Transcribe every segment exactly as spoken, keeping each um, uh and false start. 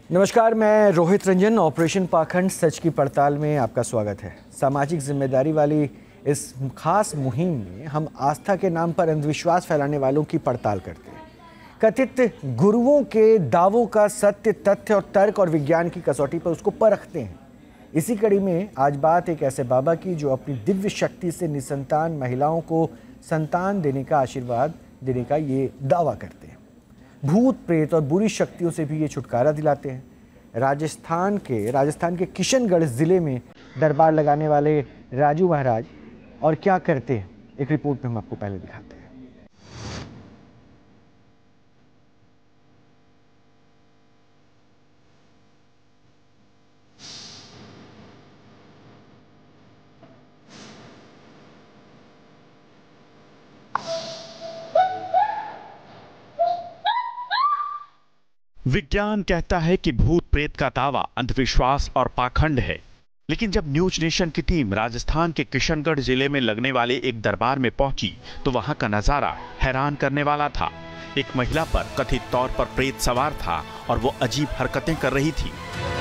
नमस्कार, मैं रोहित रंजन। ऑपरेशन पाखंड सच की पड़ताल में आपका स्वागत है। सामाजिक जिम्मेदारी वाली इस खास मुहिम में हम आस्था के नाम पर अंधविश्वास फैलाने वालों की पड़ताल करते हैं। कथित गुरुओं के दावों का सत्य, तथ्य और तर्क और विज्ञान की कसौटी पर उसको परखते हैं। इसी कड़ी में आज बात एक ऐसे बाबा की जो अपनी दिव्य शक्ति से निसंतान महिलाओं को संतान देने का आशीर्वाद देने का ये दावा करते हैं। भूत प्रेत और बुरी शक्तियों से भी ये छुटकारा दिलाते हैं। राजस्थान के राजस्थान के किशनगढ़ ज़िले में दरबार लगाने वाले राजू महाराज और क्या करते हैं, एक रिपोर्ट में हम आपको पहले दिखाते हैं। विज्ञान कहता है कि भूत प्रेत का दावा अंधविश्वास और पाखंड है, लेकिन जब न्यूज नेशन की टीम राजस्थान के किशनगढ़ जिले में लगने वाले एक दरबार में पहुंची तो वहां का नजारा हैरान करने वाला था। एक महिला पर कथित तौर पर प्रेत सवार था और वो अजीब हरकतें कर रही थी।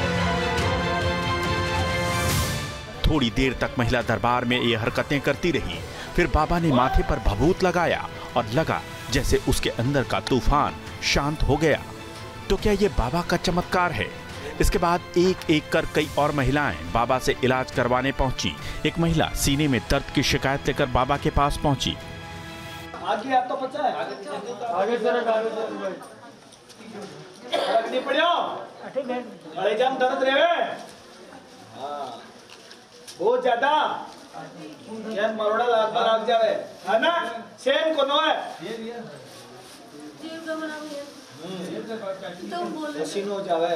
थोड़ी देर तक महिला दरबार में ये हरकतें करती रही, फिर बाबा ने माथे पर भभूत लगाया और लगा जैसे उसके अंदर का तूफान शांत हो गया। तो क्या ये बाबा का चमत्कार है? इसके बाद एक एक कर कई और महिलाएं बाबा से इलाज करवाने पहुंची। एक महिला सीने में दर्द की शिकायत लेकर बाबा के पास पहुंची। आगे आप तो बच्चा है आगे सर आगे सर फर्क नहीं पड़ियो अरे जाम दर्द रहे हां बहुत ज्यादा ये मरोड़ा लाग लाग जावे है ना सेम कोनो है जीव का बना हुआ है तो बोले सीनो हो जावे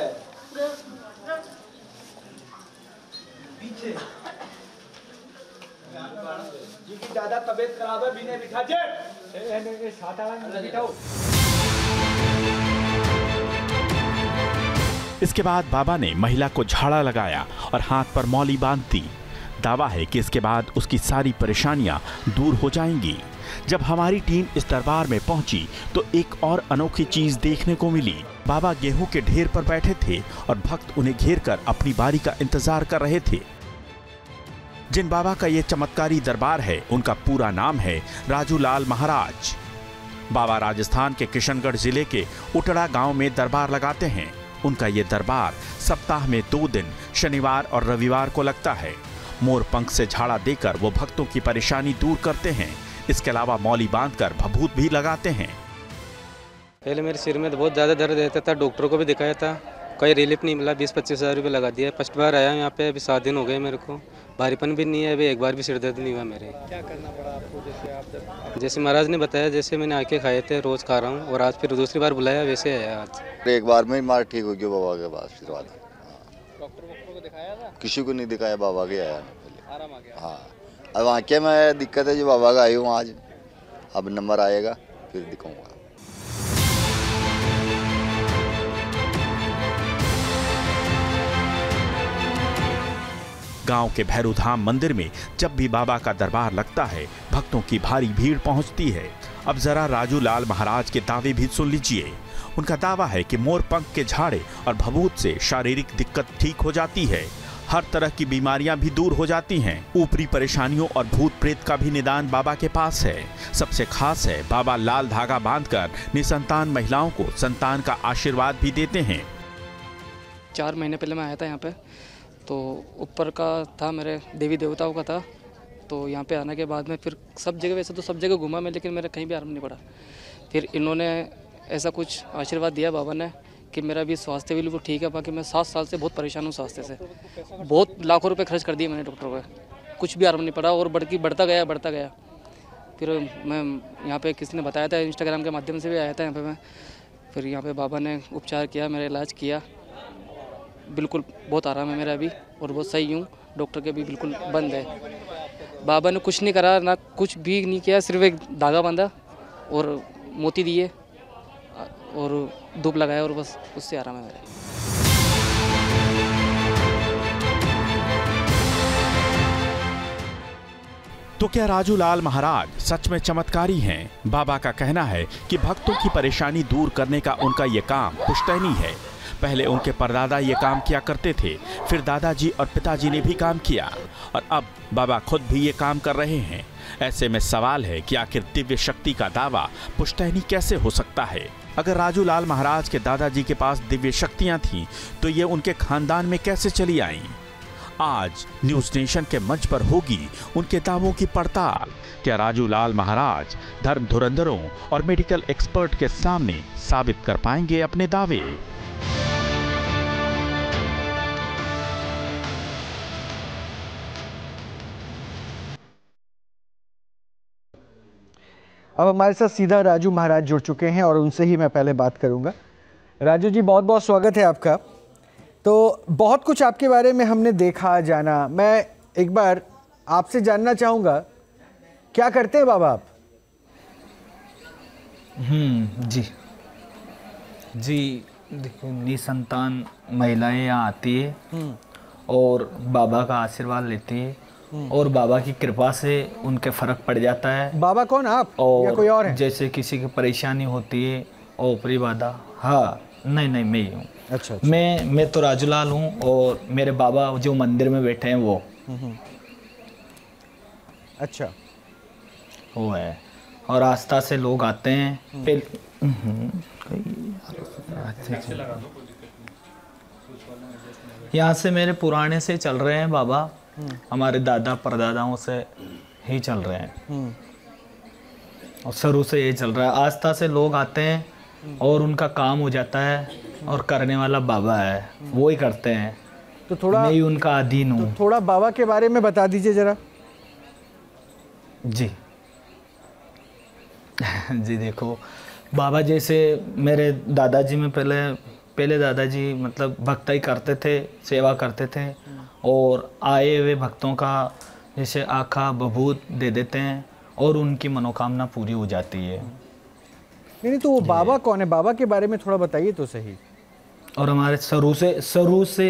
पीछे जी की ज्यादा तबीयत खराब है बिने बिठा जे ए साथ आला बिठाओ। इसके बाद बाबा ने महिला को झाड़ा लगाया और हाथ पर मौली बांध दी। दावा है कि इसके बाद उसकी सारी परेशानियां दूर हो जाएंगी। जब हमारी टीम इस दरबार में पहुंची तो एक और अनोखी चीज देखने को मिली। बाबा गेहूं के ढेर पर बैठे थे और भक्त उन्हें घेरकर अपनी बारी का इंतजार कर रहे थे। जिन बाबा का ये चमत्कारी दरबार है उनका पूरा नाम है राजू लाल महाराज। बाबा राजस्थान के किशनगढ़ जिले के उटड़ा गांव में दरबार लगाते हैं। उनका ये दरबार सप्ताह में दो दिन शनिवार और रविवार को लगता है। मोर पंख से झाड़ा देकर वो भक्तों की परेशानी दूर करते हैं। इसके अलावा मौली बांधकर भभूत भी लगाते हैं। पहले मेरे सिर में तो बहुत ज़्यादा दर्द रहता था, डॉक्टरों को भी दिखाया था, कोई रिलीफ नहीं मिला। बीस पच्चीस हज़ार रुपये लगा दिया। फर्स्ट बार आया यहाँ पे, अभी सात दिन हो गए मेरे को, भारीपन भी नहीं है, अभी एक बार भी सिर दर्द नहीं हुआ मेरे। क्या करना पड़ा आपको? जैसे आप जब जैसे महाराज ने बताया, जैसे मैंने आके खाए थे, रोज़ खा रहा हूँ और आज फिर दूसरी बार बुलाया, वैसे आया आज। एक बार में मार ठीक हो गया बाबा के पास। फिर बाद डॉक्टर वॉक्टर को दिखाया था? किसी को नहीं दिखाया, बाबा के आया पहले आराम आ गया। हाँ, अब आके में दिक्कत है जो बाबा का आई हूँ आज। अब नंबर आएगा फिर दिखाऊंगा। गांव के भैरू धाम मंदिर में जब भी बाबा का दरबार लगता है भक्तों की भारी भीड़ पहुंचती है। अब जरा राजू लाल महाराज के दावे भी सुन लीजिए। उनका दावा है कि मोर पंख के झाड़े और भभूत से शारीरिक दिक्कत ठीक हो जाती है, हर तरह की बीमारियां भी दूर हो जाती हैं। ऊपरी परेशानियों और भूत प्रेत का भी निदान बाबा के पास है। सबसे खास है बाबा लाल धागा बांधकर निसंतान महिलाओं को संतान का आशीर्वाद भी देते हैं। चार महीने पहले मैं आया था यहाँ पे, तो ऊपर का था मेरे देवी देवताओं का था। तो यहाँ पे आने के बाद में फिर सब जगह, वैसे तो सब जगह घूमा मैं, लेकिन मेरा कहीं भी आराम नहीं पड़ा। फिर इन्होंने ऐसा कुछ आशीर्वाद दिया बाबा ने कि मेरा भी स्वास्थ्य बिल्कुल ठीक है। बाकी मैं सात साल से बहुत परेशान हूँ स्वास्थ्य से, बहुत लाखों रुपए खर्च कर दिए मैंने डॉक्टरों पे, कुछ भी आराम नहीं पड़ा और बढ़ की बढ़ता गया बढ़ता गया। फिर मैं यहाँ पे किसी ने बताया था, इंस्टाग्राम के माध्यम से भी आया था यहाँ पे मैं। फिर यहाँ पे बाबा ने उपचार किया, मेरा इलाज किया, बिल्कुल बहुत आराम है मेरा अभी और बहुत सही हूँ। डॉक्टर के भी बिल्कुल बंद है। बाबा ने कुछ नहीं करा, ना कुछ भी नहीं किया, सिर्फ एक धागा बांधा और मोती दिए और धूप लगाया और बस उससे आराम है मेरा। तो क्या राजू लाल महाराज सच में चमत्कारी हैं? बाबा का कहना है कि भक्तों की परेशानी दूर करने का उनका ये काम पुश्तैनी है। पहले उनके परदादा ये काम किया करते थे, फिर दादाजी और पिताजी ने भी काम किया और अब बाबा खुद भी ये काम कर रहे हैं। ऐसे में सवाल है कि आखिर दिव्य शक्ति का दावा पुश्तैनी कैसे हो सकता है। अगर राजू लाल महाराज के दादाजी के पास दिव्य शक्तियां थीं तो ये उनके खानदान में कैसे चली आईं? आज न्यूज नेशन के मंच पर होगी उनके दावों की पड़ताल। क्या राजू लाल महाराज धर्म धुरंधरों और मेडिकल एक्सपर्ट के सामने साबित कर पाएंगे अपने दावे? अब हमारे साथ सीधा राजू महाराज जुड़ चुके हैं और उनसे ही मैं पहले बात करूंगा। राजू जी, बहुत बहुत स्वागत है आपका। तो बहुत कुछ आपके बारे में हमने देखा जाना, मैं एक बार आपसे जानना चाहूँगा, क्या करते हैं बाबा आप? हम्म जी जी देखो, निसंतान महिलाएं यहाँ आती है और बाबा का आशीर्वाद लेती है और बाबा की कृपा से उनके फर्क पड़ जाता है। बाबा कौन, आप और या कोई और है? जैसे किसी की परेशानी होती है ओपरी बाधा, हाँ नहीं नहीं मैं ही हूँ। अच्छा, अच्छा। मैं मैं तो राजूलाल हूँ और मेरे बाबा जो मंदिर में बैठे हैं वो अच्छा वो है। और आस्था से लोग आते हैं। यहाँ से मेरे पुराने से चल रहे हैं बाबा, हमारे दादा परदादाओं से ही चल रहे हैं और शुरू से ये चल रहा है। आस्था से लोग आते हैं और उनका काम हो जाता है और करने वाला बाबा है, वो ही करते हैं। तो थोड़ा मैं ही उनका अधीन हूँ। तो थोड़ा बाबा के बारे में बता दीजिए जरा। जी जी देखो, बाबा जैसे मेरे दादाजी में पहले पहले दादाजी मतलब भक्ति करते थे, सेवा करते थे और आए हुए भक्तों का जैसे आखा बबूत दे देते हैं और उनकी मनोकामना पूरी हो जाती है। नहीं नहीं, तो वो बाबा कौन है? बाबा के बारे में थोड़ा बताइए तो सही। और हमारे शुरू से शुरू से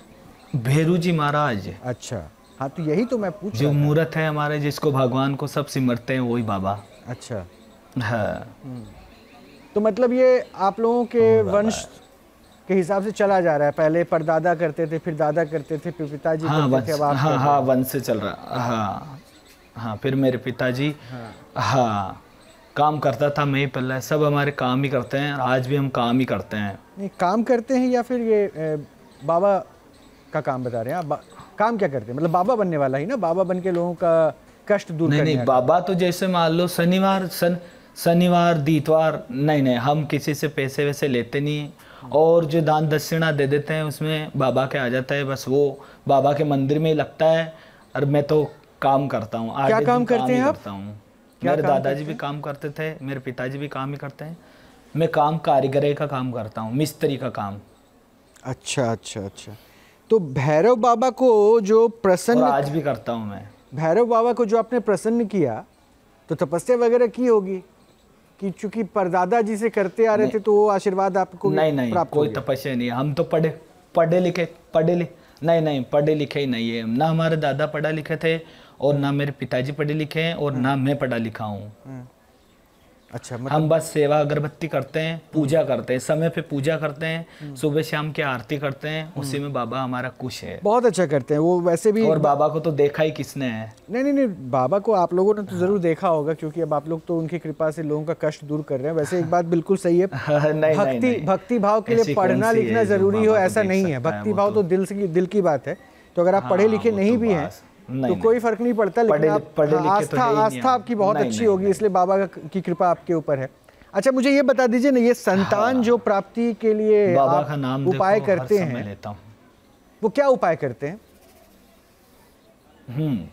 भैरू जी महाराज, अच्छा हाँ, तो यही तो मैं पूछ जो रहा था। मूर्त है हमारे, जिसको भगवान को सब सिमरते हैं, वही बाबा। अच्छा हाँ, तो मतलब ये आप लोगों के वंश के हिसाब से चला जा रहा है। पहले परदादा करते थे, फिर दादा करते थे, फिर पिताजी हाँ करते वंश, थे, अब आप हाँ कर रहे हाँ हैं। वंश से चल रहा। हाँ हाँ फिर मेरे पिताजी हाँ। हाँ काम करता था, मैं ही पहले। सब हमारे काम ही करते हैं, आज भी हम काम ही करते हैं। नहीं, काम करते हैं या फिर ये ए, बाबा का काम बता रहे हैं आप? बा- काम क्या करते हैं? मतलब बाबा बनने वाला ही ना, बाबा बन के लोगों का कष्ट दूर नहीं करने नहीं, का। बाबा तो जैसे मान लो शनिवार सन शनिवार दीतवार, नहीं नहीं हम किसी से पैसे वैसे लेते नहीं और जो दान दक्षिणा दे देते हैं उसमें बाबा के आ जाता है, बस वो बाबा के मंदिर में ही लगता है। और मैं तो काम करता हूँ। क्या काम करते हैं आप? करता हूँ। क्या मेरे काम दादाजी करते भी काम करते थे, मेरे पिताजी भी काम ही करते हैं। मैं काम कारीगरी का काम करता हूँ, मिस्त्री का काम। अच्छा अच्छा अच्छा। तो भैरव बाबा को जो और प्रसन्न, आज भी करता हूँ मैं। भैरव बाबा को जो आपने प्रसन्न किया, तो तपस्या वगैरह की होगी कि चूंकि परदादा जी से करते आ रहे थे तो वो आशीर्वाद आपको नहीं नहीं, प्राप्त हो कोई गया। तपस्या नहीं है। हम तो पढ़े पढ़े लिखे पढ़े लिखे नहीं नहीं पढ़े लिखे ही नहीं है ना। हमारे दादा पढ़ा लिखे थे और ना मेरे पिताजी पढ़े लिखे हैं और ना मैं पढ़ा लिखा हूँ। अच्छा, मतलब हम बस सेवा अगरबत्ती करते हैं, पूजा करते हैं, समय पे पूजा करते हैं, सुबह शाम की आरती करते हैं, उसी में बाबा हमारा खुश है। बहुत अच्छा करते हैं वो वैसे भी। और बाबा को तो देखा ही किसने है। नहीं नहीं नहीं, बाबा को आप लोगों ने तो जरूर देखा होगा, क्योंकि अब आप लोग तो उनकी कृपा से लोगों का कष्ट दूर कर रहे हैं। वैसे एक बात बिल्कुल सही है, नहीं, नहीं, भक्ति नहीं। भक्ति भाव के लिए ऐसी कौन पढ़ना सी लिखना है जो जरूरी हो बाबा को ऐसा देख नहीं है। सकता है? भक्ति वो भाव तो- तो दिल से दिल की बात है। तो अगर आप पढ़े हाँ, लिखे वो नहीं तो भी हैं बस- तो नहीं, कोई फर्क नहीं पड़ता, लेकिन पढ़े- आप पढ़े हाँ, लिखे तो आस्था है ही नहीं आस्था हम। आपकी बहुत नहीं, अच्छी नहीं, होगी, नहीं। इसलिए बाबा का- की कृपा आपके ऊपर है। अच्छा, मुझे ये बता दीजिए ना, ये संतान जो प्राप्ति के लिए बाबा आप का नाम उपाय देखो, हर करते समय हैं, लेता हूँ। वो क्या उपाय करते हैं? हम्म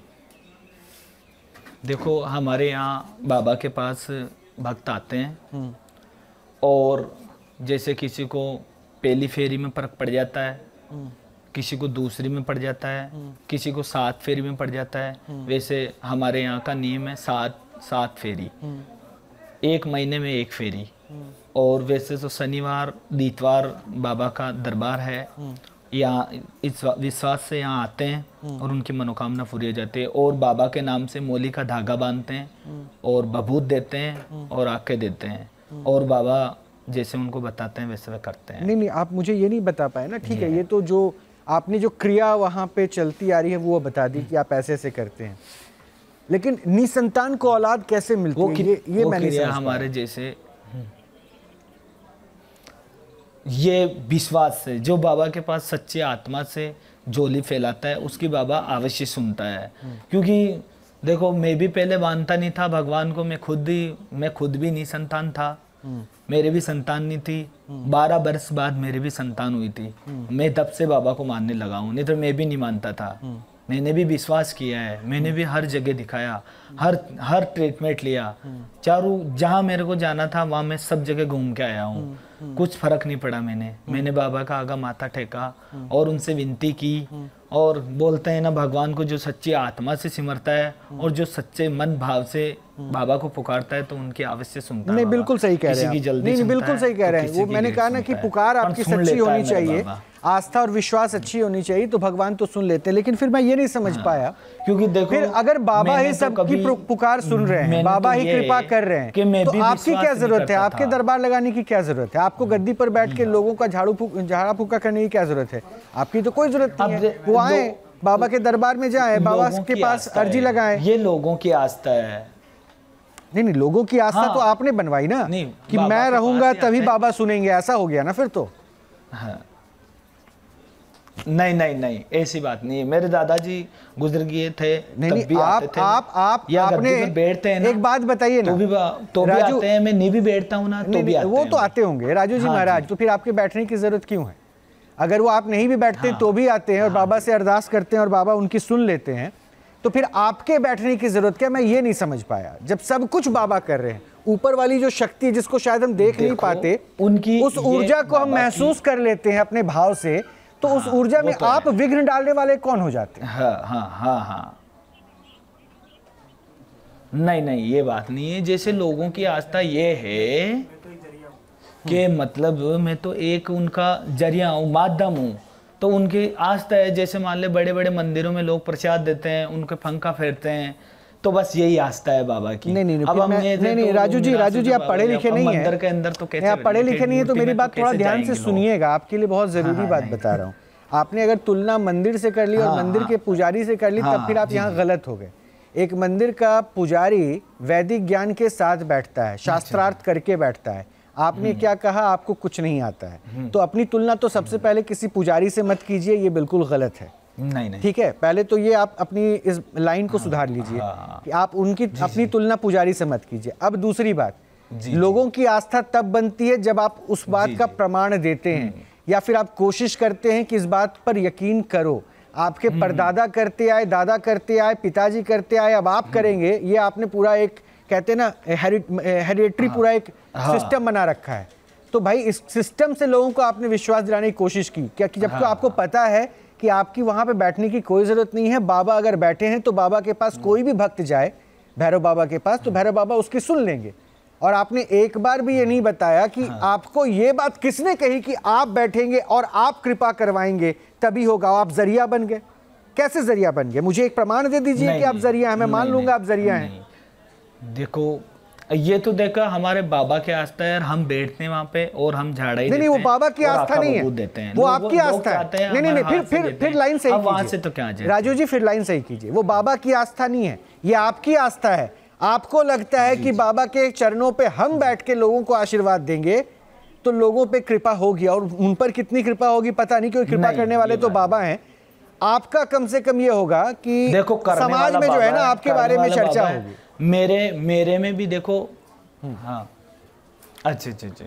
देखो, हमारे यहाँ बाबा के पास भक्त आते हैं और जैसे किसी को पहली फेरी में फर्क पड़ जाता है, किसी को दूसरी में पड़ जाता है, किसी को सात फेरी में पड़ जाता है। वैसे हमारे यहाँ का नियम है सात सात फेरी, एक महीने में एक फेरी। और वैसे तो शनिवार इतवार बाबा का दरबार है, यहाँ इस विश्वास से यहाँ आते हैं और उनकी मनोकामना पूरी हो जाती है। और बाबा के नाम से मोली का धागा बांधते हैं और बबूत देते हैं और आके देते हैं। और बाबा जैसे उनको बताते हैं वैसे वे करते हैं। नहीं नहीं, आप मुझे ये नहीं बता पाए ना, ठीक है, ये तो जो आपने जो क्रिया वहाँ पे चलती आ रही है वो बता दी कि आप ऐसे ऐसे करते हैं, लेकिन निसंतान को औलाद कैसे मिलती है, ये ये मैं नहीं समझ हमारे जैसे ये विश्वास से जो बाबा के पास सच्ची आत्मा से झोली फैलाता है उसकी बाबा अवश्य सुनता है। क्योंकि देखो मैं भी पहले मानता नहीं था भगवान को, मैं खुद ही मैं खुद भी नहीं संतान था, मेरे भी संतान नहीं थी। बारह वर्ष बाद मेरे भी संतान हुई थी, मैं तब से बाबा को मानने लगा हूँ, नहीं तो मैं भी नहीं मानता था। मैंने भी विश्वास किया है, मैंने भी हर जगह दिखाया, हर हर ट्रीटमेंट लिया, चारों जहाँ मेरे को जाना था वहाँ मैं सब जगह घूम के आया हूँ, कुछ फर्क नहीं पड़ा। मैंने मैंने बाबा का आगा माथा टेका और उनसे विनती की, और बोलते हैं ना भगवान को जो सच्ची आत्मा से सिमरता है और जो सच्चे मन भाव से बाबा को पुकारता है तो उनकी अवश्य सुनता है। नहीं बिल्कुल सही कह रहे हैं, नहीं नहीं बिल्कुल सही कह रहे हैं। वो मैंने कहा ना कि पुकार आपकी सच्ची होनी चाहिए, आस्था और विश्वास अच्छी होनी चाहिए, तो भगवान तो सुन लेते हैं। लेकिन फिर मैं ये नहीं समझ पाया, क्योंकि देखो फिर अगर बाबा ही सबकी पुकार सुन रहे हैं, बाबा ही कृपा कर रहे हैं, तो आपकी क्या जरूरत है, आपके दरबार लगाने की क्या जरूरत है, आपको गद्दी पर बैठ के लोगों का झाड़ू झाड़ा फूका करने की क्या जरूरत है, आपकी तो कोई जरूरत नहीं है। वो आए बाबा के दरबार में जाए, बाबा के पास अर्जी लगाए। ये लोगों की आस्था है। नहीं नहीं, लोगों की आस्था हाँ, तो आपने बनवाई ना कि मैं रहूंगा तभी बाबा सुनेंगे, ऐसा हो गया ना फिर तो। हाँ। नहीं नहीं नहीं, ऐसी बात नहीं है। मेरे दादाजी गुजर गए थे, नहीं नहीं, आप आप आप आपने बैठते हैं ना, एक बात बताइए ना, तो भी तो भी आते हैं, मैं नहीं भी बैठता हूँ ना तो भी आते हैं। वो तो आते होंगे राजू जी महाराज, तो फिर आपके बैठने की जरूरत क्यों है? अगर वो आप नहीं भी बैठते हाँ, तो भी आते हैं और हाँ, बाबा से अरदास करते हैं और बाबा उनकी सुन लेते हैं, तो फिर आपके बैठने की जरूरत क्या? मैं ये नहीं समझ पाया। जब सब कुछ बाबा कर रहे हैं, ऊपर वाली जो शक्ति है जिसको शायद हम देख नहीं पाते, उनकी उस ऊर्जा को हम महसूस कर लेते हैं अपने भाव से, तो उस ऊर्जा में आप विघ्न डालने वाले कौन हो जाते हैं? हाँ हाँ हाँ हाँ, नहीं नहीं ये बात नहीं है। जैसे लोगों की आस्था ये है कि मतलब मैं तो एक उनका जरिया हूँ, माध्यम हूँ, तो उनकी आस्था है। जैसे मान ले बड़े बड़े मंदिरों में लोग प्रसाद देते हैं, उनके पंखा फेरते हैं, तो बस यही आस्था है बाबा की। नहीं नहीं नहीं, अब नहीं नहीं, नहीं राजू जी राजू जी आप पढ़े लिखे नहीं हैं, मंदिर के अंदर तो कैसे आप पढ़े लिखे नहीं है, तो मेरी बात थोड़ा ध्यान से सुनिएगा, आपके लिए बहुत जरूरी बात बता रहा हूँ। आपने अगर तुलना मंदिर से कर ली और मंदिर के पुजारी से कर ली, तब फिर आप यहाँ गलत हो गए। एक मंदिर का पुजारी वैदिक ज्ञान के साथ बैठता है, शास्त्रार्थ करके बैठता है। आपने क्या कहा, आपको कुछ नहीं आता है, तो अपनी तुलना तो सबसे पहले किसी पुजारी से मत कीजिए, ये बिल्कुल गलत है। नहीं नहीं, ठीक है, पहले तो ये आप अपनी इस लाइन को सुधार लीजिए कि आप उनकी अपनी तुलना पुजारी से मत कीजिए। अब दूसरी बात, लोगों की आस्था तब बनती है जब आप उस बात का प्रमाण देते हैं, या फिर आप कोशिश करते हैं कि इस बात पर यकीन करो। आपके परदादा करते आए, दादा करते आए, पिताजी करते आए, अब आप करेंगे, ये आपने पूरा एक कहते हैं ना हेरिडेटरी पूरा एक सिस्टम बना रखा है। तो भाई इस सिस्टम से लोगों को आपने विश्वास दिलाने की कोशिश की क्या, कि जबकि आपको पता है कि आपकी वहां पे बैठने की कोई जरूरत नहीं है। बाबा अगर बैठे हैं तो बाबा के पास कोई भी भक्त जाए भैरव बाबा के पास, तो भैरव बाबा उसकी सुन लेंगे। और आपने एक बार भी ये नहीं बताया कि हाँ। आपको ये बात किसने कही कि आप बैठेंगे और आप कृपा करवाएंगे तभी होगा। आप जरिया बन गए, कैसे जरिया बन गए? मुझे एक प्रमाण दे दीजिए कि आप जरिया हैं, मैं मान लूंगा आप जरिया हैं। देखो ये तो देखा हमारे बाबा की आस्था है, हम बैठते हैं वहाँ पे और हम झाड़ा ही नहीं नहीं, वो बाबा की आस्था नहीं है, देते हैं, वो आपकी आस्था है। नहीं नहीं नहीं, फिर फिर फिर लाइन सही वहाँ से तो क्या राजू जी, फिर लाइन सही कीजिए। वो बाबा की आस्था नहीं है, ये आपकी आस्था है। आपको लगता है कि बाबा के चरणों पे हम बैठ के लोगों को आशीर्वाद देंगे तो लोगों पे कृपा होगी, और उन पर कितनी कृपा होगी पता नहीं, क्योंकि कृपा करने वाले तो बाबा हैं। आपका कम से कम ये होगा कि देखो समाज में जो है ना आपके बारे में चर्चा होगी। मेरे मेरे में भी देखो, हाँ अच्छा अच्छा अच्छा,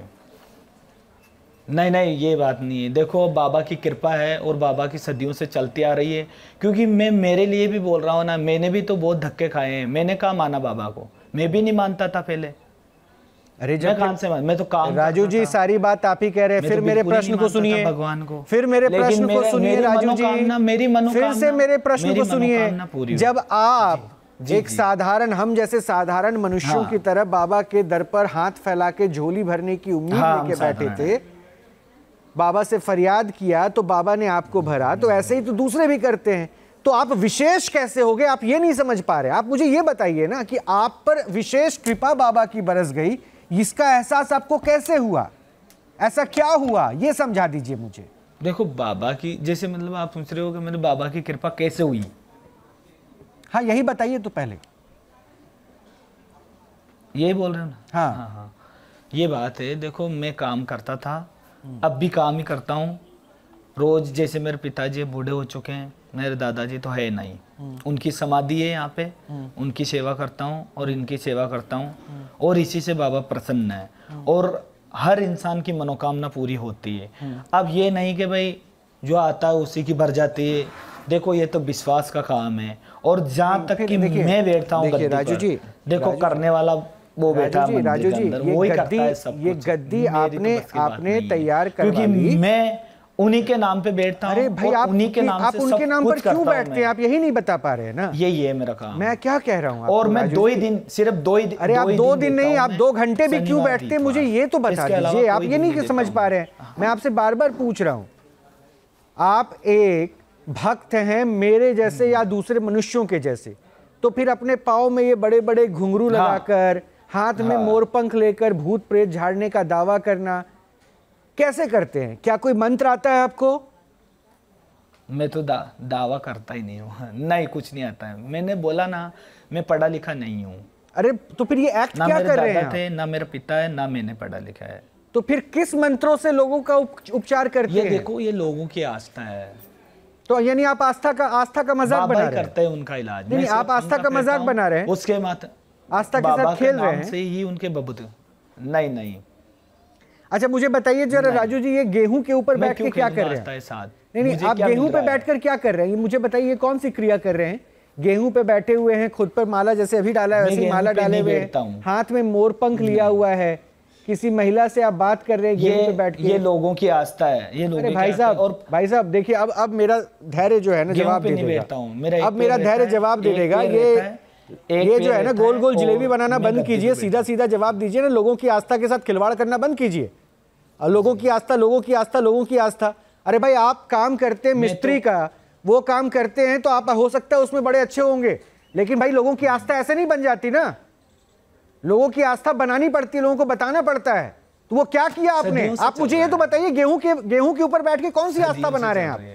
नहीं नहीं ये बात नहीं है। देखो बाबा की कृपा है और बाबा की सदियों से चलती आ रही है। क्योंकि मैं मेरे लिए भी बोल रहा हूँ ना, मैंने भी तो बहुत धक्के खाए हैं। मैंने कहा माना बाबा को, मैं भी नहीं मानता था पहले। अरे मैं काम से मान, मैं तो काम राजू जी सारी बात आप ही कह रहे हैं। फिर मेरे प्रश्न को सुनिए भगवान को, फिर मेरे प्रश्न को सुनिए राजू जी, मेरी फिर से मेरे प्रश्न को सुनिए। जब आप एक साधारण, हम जैसे साधारण मनुष्यों हाँ। की तरह बाबा के दर पर हाथ फैला के झोली भरने की उम्मीद हाँ, लेके बैठे थे, बाबा से फरियाद किया तो बाबा ने आपको भरा, तो ऐसे ही तो दूसरे भी करते हैं। तो आप विशेष कैसे हो गए, आप ये नहीं समझ पा रहे। आप मुझे ये बताइए ना कि आप पर विशेष कृपा बाबा की बरस गई, इसका एहसास आपको कैसे हुआ? ऐसा क्या हुआ ये समझा दीजिए मुझे। देखो बाबा की, जैसे मतलब आप पूछ रहे हो कि मेरे बाबा की कृपा कैसे हुई, हाँ यही बताइए तो पहले। यही बोल रहे हो ना? हाँ हाँ हाँ ये बात है। देखो मैं काम करता था, अब भी काम ही करता हूँ रोज। जैसे मेरे पिताजी बूढ़े हो चुके हैं, मेरे दादाजी तो है नहीं, उनकी समाधि है यहाँ पे, उनकी सेवा करता हूँ और इनकी सेवा करता हूँ और इसी से बाबा प्रसन्न है और हर इंसान की मनोकामना पूरी होती है। अब ये नहीं कि भाई जो आता है उसी की भर जाती है। देखो ये तो विश्वास का काम है और जहाँ तक कि मैं बैठता हूँ गद्दी राजू जी, पर, देखो करने वाला वो बैठा राजू जी, राजू जी, ये गद्दी, ये गद्दी आपने आपने तैयार करवा ली, मैं उन्हीं के नाम पे बैठता हूँ। अरे भाई आप उन्हीं के नाम आप उनके नाम पर क्यों बैठते हैं? आप यही नहीं बता पा रहे हैं ना। यही है मेरा काम। मैं क्या कह रहा हूँ और मैं दो ही दिन, सिर्फ दो ही दिन। अरे आप दो दिन नहीं, आप दो घंटे भी क्यों बैठते हैं मुझे ये तो बता दीजिए। आप ये नहीं समझ पा रहे हैं, मैं आपसे बार बार पूछ रहा हूँ। आप एक भक्त हैं मेरे जैसे या दूसरे मनुष्यों के जैसे, तो फिर अपने पाँव में ये बड़े बड़े घुंघरू लगाकर, हाथ में मोरपंख लेकर भूत प्रेत झाड़ने का दावा करना कैसे करते हैं? क्या कोई मंत्र आता है आपको? मैं तो दा, दावा करता ही नहीं हूँ। नहीं, कुछ नहीं आता है। मैंने बोला ना, मैं पढ़ा लिखा नहीं हूँ। अरे तो फिर ये एक्ट क्या कर रहे हैं? थे ना मेरा पिता है, ना मैंने पढ़ा लिखा है। तो फिर किस मंत्रों से लोगों का उपचार करते ये हैं? देखो ये लोगों की आस्था है। तो यानी आप आस्था का आस्था का मजाक बना रहे हैं? करते हैं उनका इलाज। नहीं, आप आस्था का मजाक बना रहे हैं। उसके मात्र आस्था के साथ खेल रहे हैं से ही उनके बबूत। नहीं नहीं। अच्छा मुझे बताइए जरा राजू जी, ये गेहूं के ऊपर बैठ के क्या कर रहे हैं? नहीं नहीं, आप गेहूं पे बैठकर क्या कर रहे हैं? मुझे बताइए कौन सी क्रिया कर रहे हैं? गेहूं पे बैठे हुए हैं, खुद पर माला जैसे अभी डाला है वैसे माला डाले हुए हैं, हाथ में मोरपंख लिया हुआ है, किसी महिला से आप बात कर रहे हैं गेहूं पे बैठ के। ये लोगों की आस्था है, ये लोगों की भाई साहब। और भाई साहब देखिए, अब अब मेरा धैर्य जो है ना जवाब दे देगा। अब मेरा धैर्य जवाब दे देगा। ये ये जो है ना गोल गोल जलेबी बनाना बंद कीजिए, सीधा सीधा जवाब दीजिए ना। लोगों की आस्था के साथ खिलवाड़ करना बंद कीजिए। और लोगों की आस्था, लोगों की आस्था, लोगों की आस्था। अरे भाई आप काम करते हैं मिस्त्री का, वो काम करते हैं तो आप हो सकता है उसमें बड़े अच्छे होंगे, लेकिन भाई लोगों की आस्था ऐसे नहीं बन जाती ना। लोगों की आस्था बनानी पड़ती है, लोगों को बताना पड़ता है। तो वो क्या किया आपने? आप मुझे ये तो बताइए, गेहूं के गेहूं के ऊपर बैठ के कौन सी आस्था बना रहे हैं आप?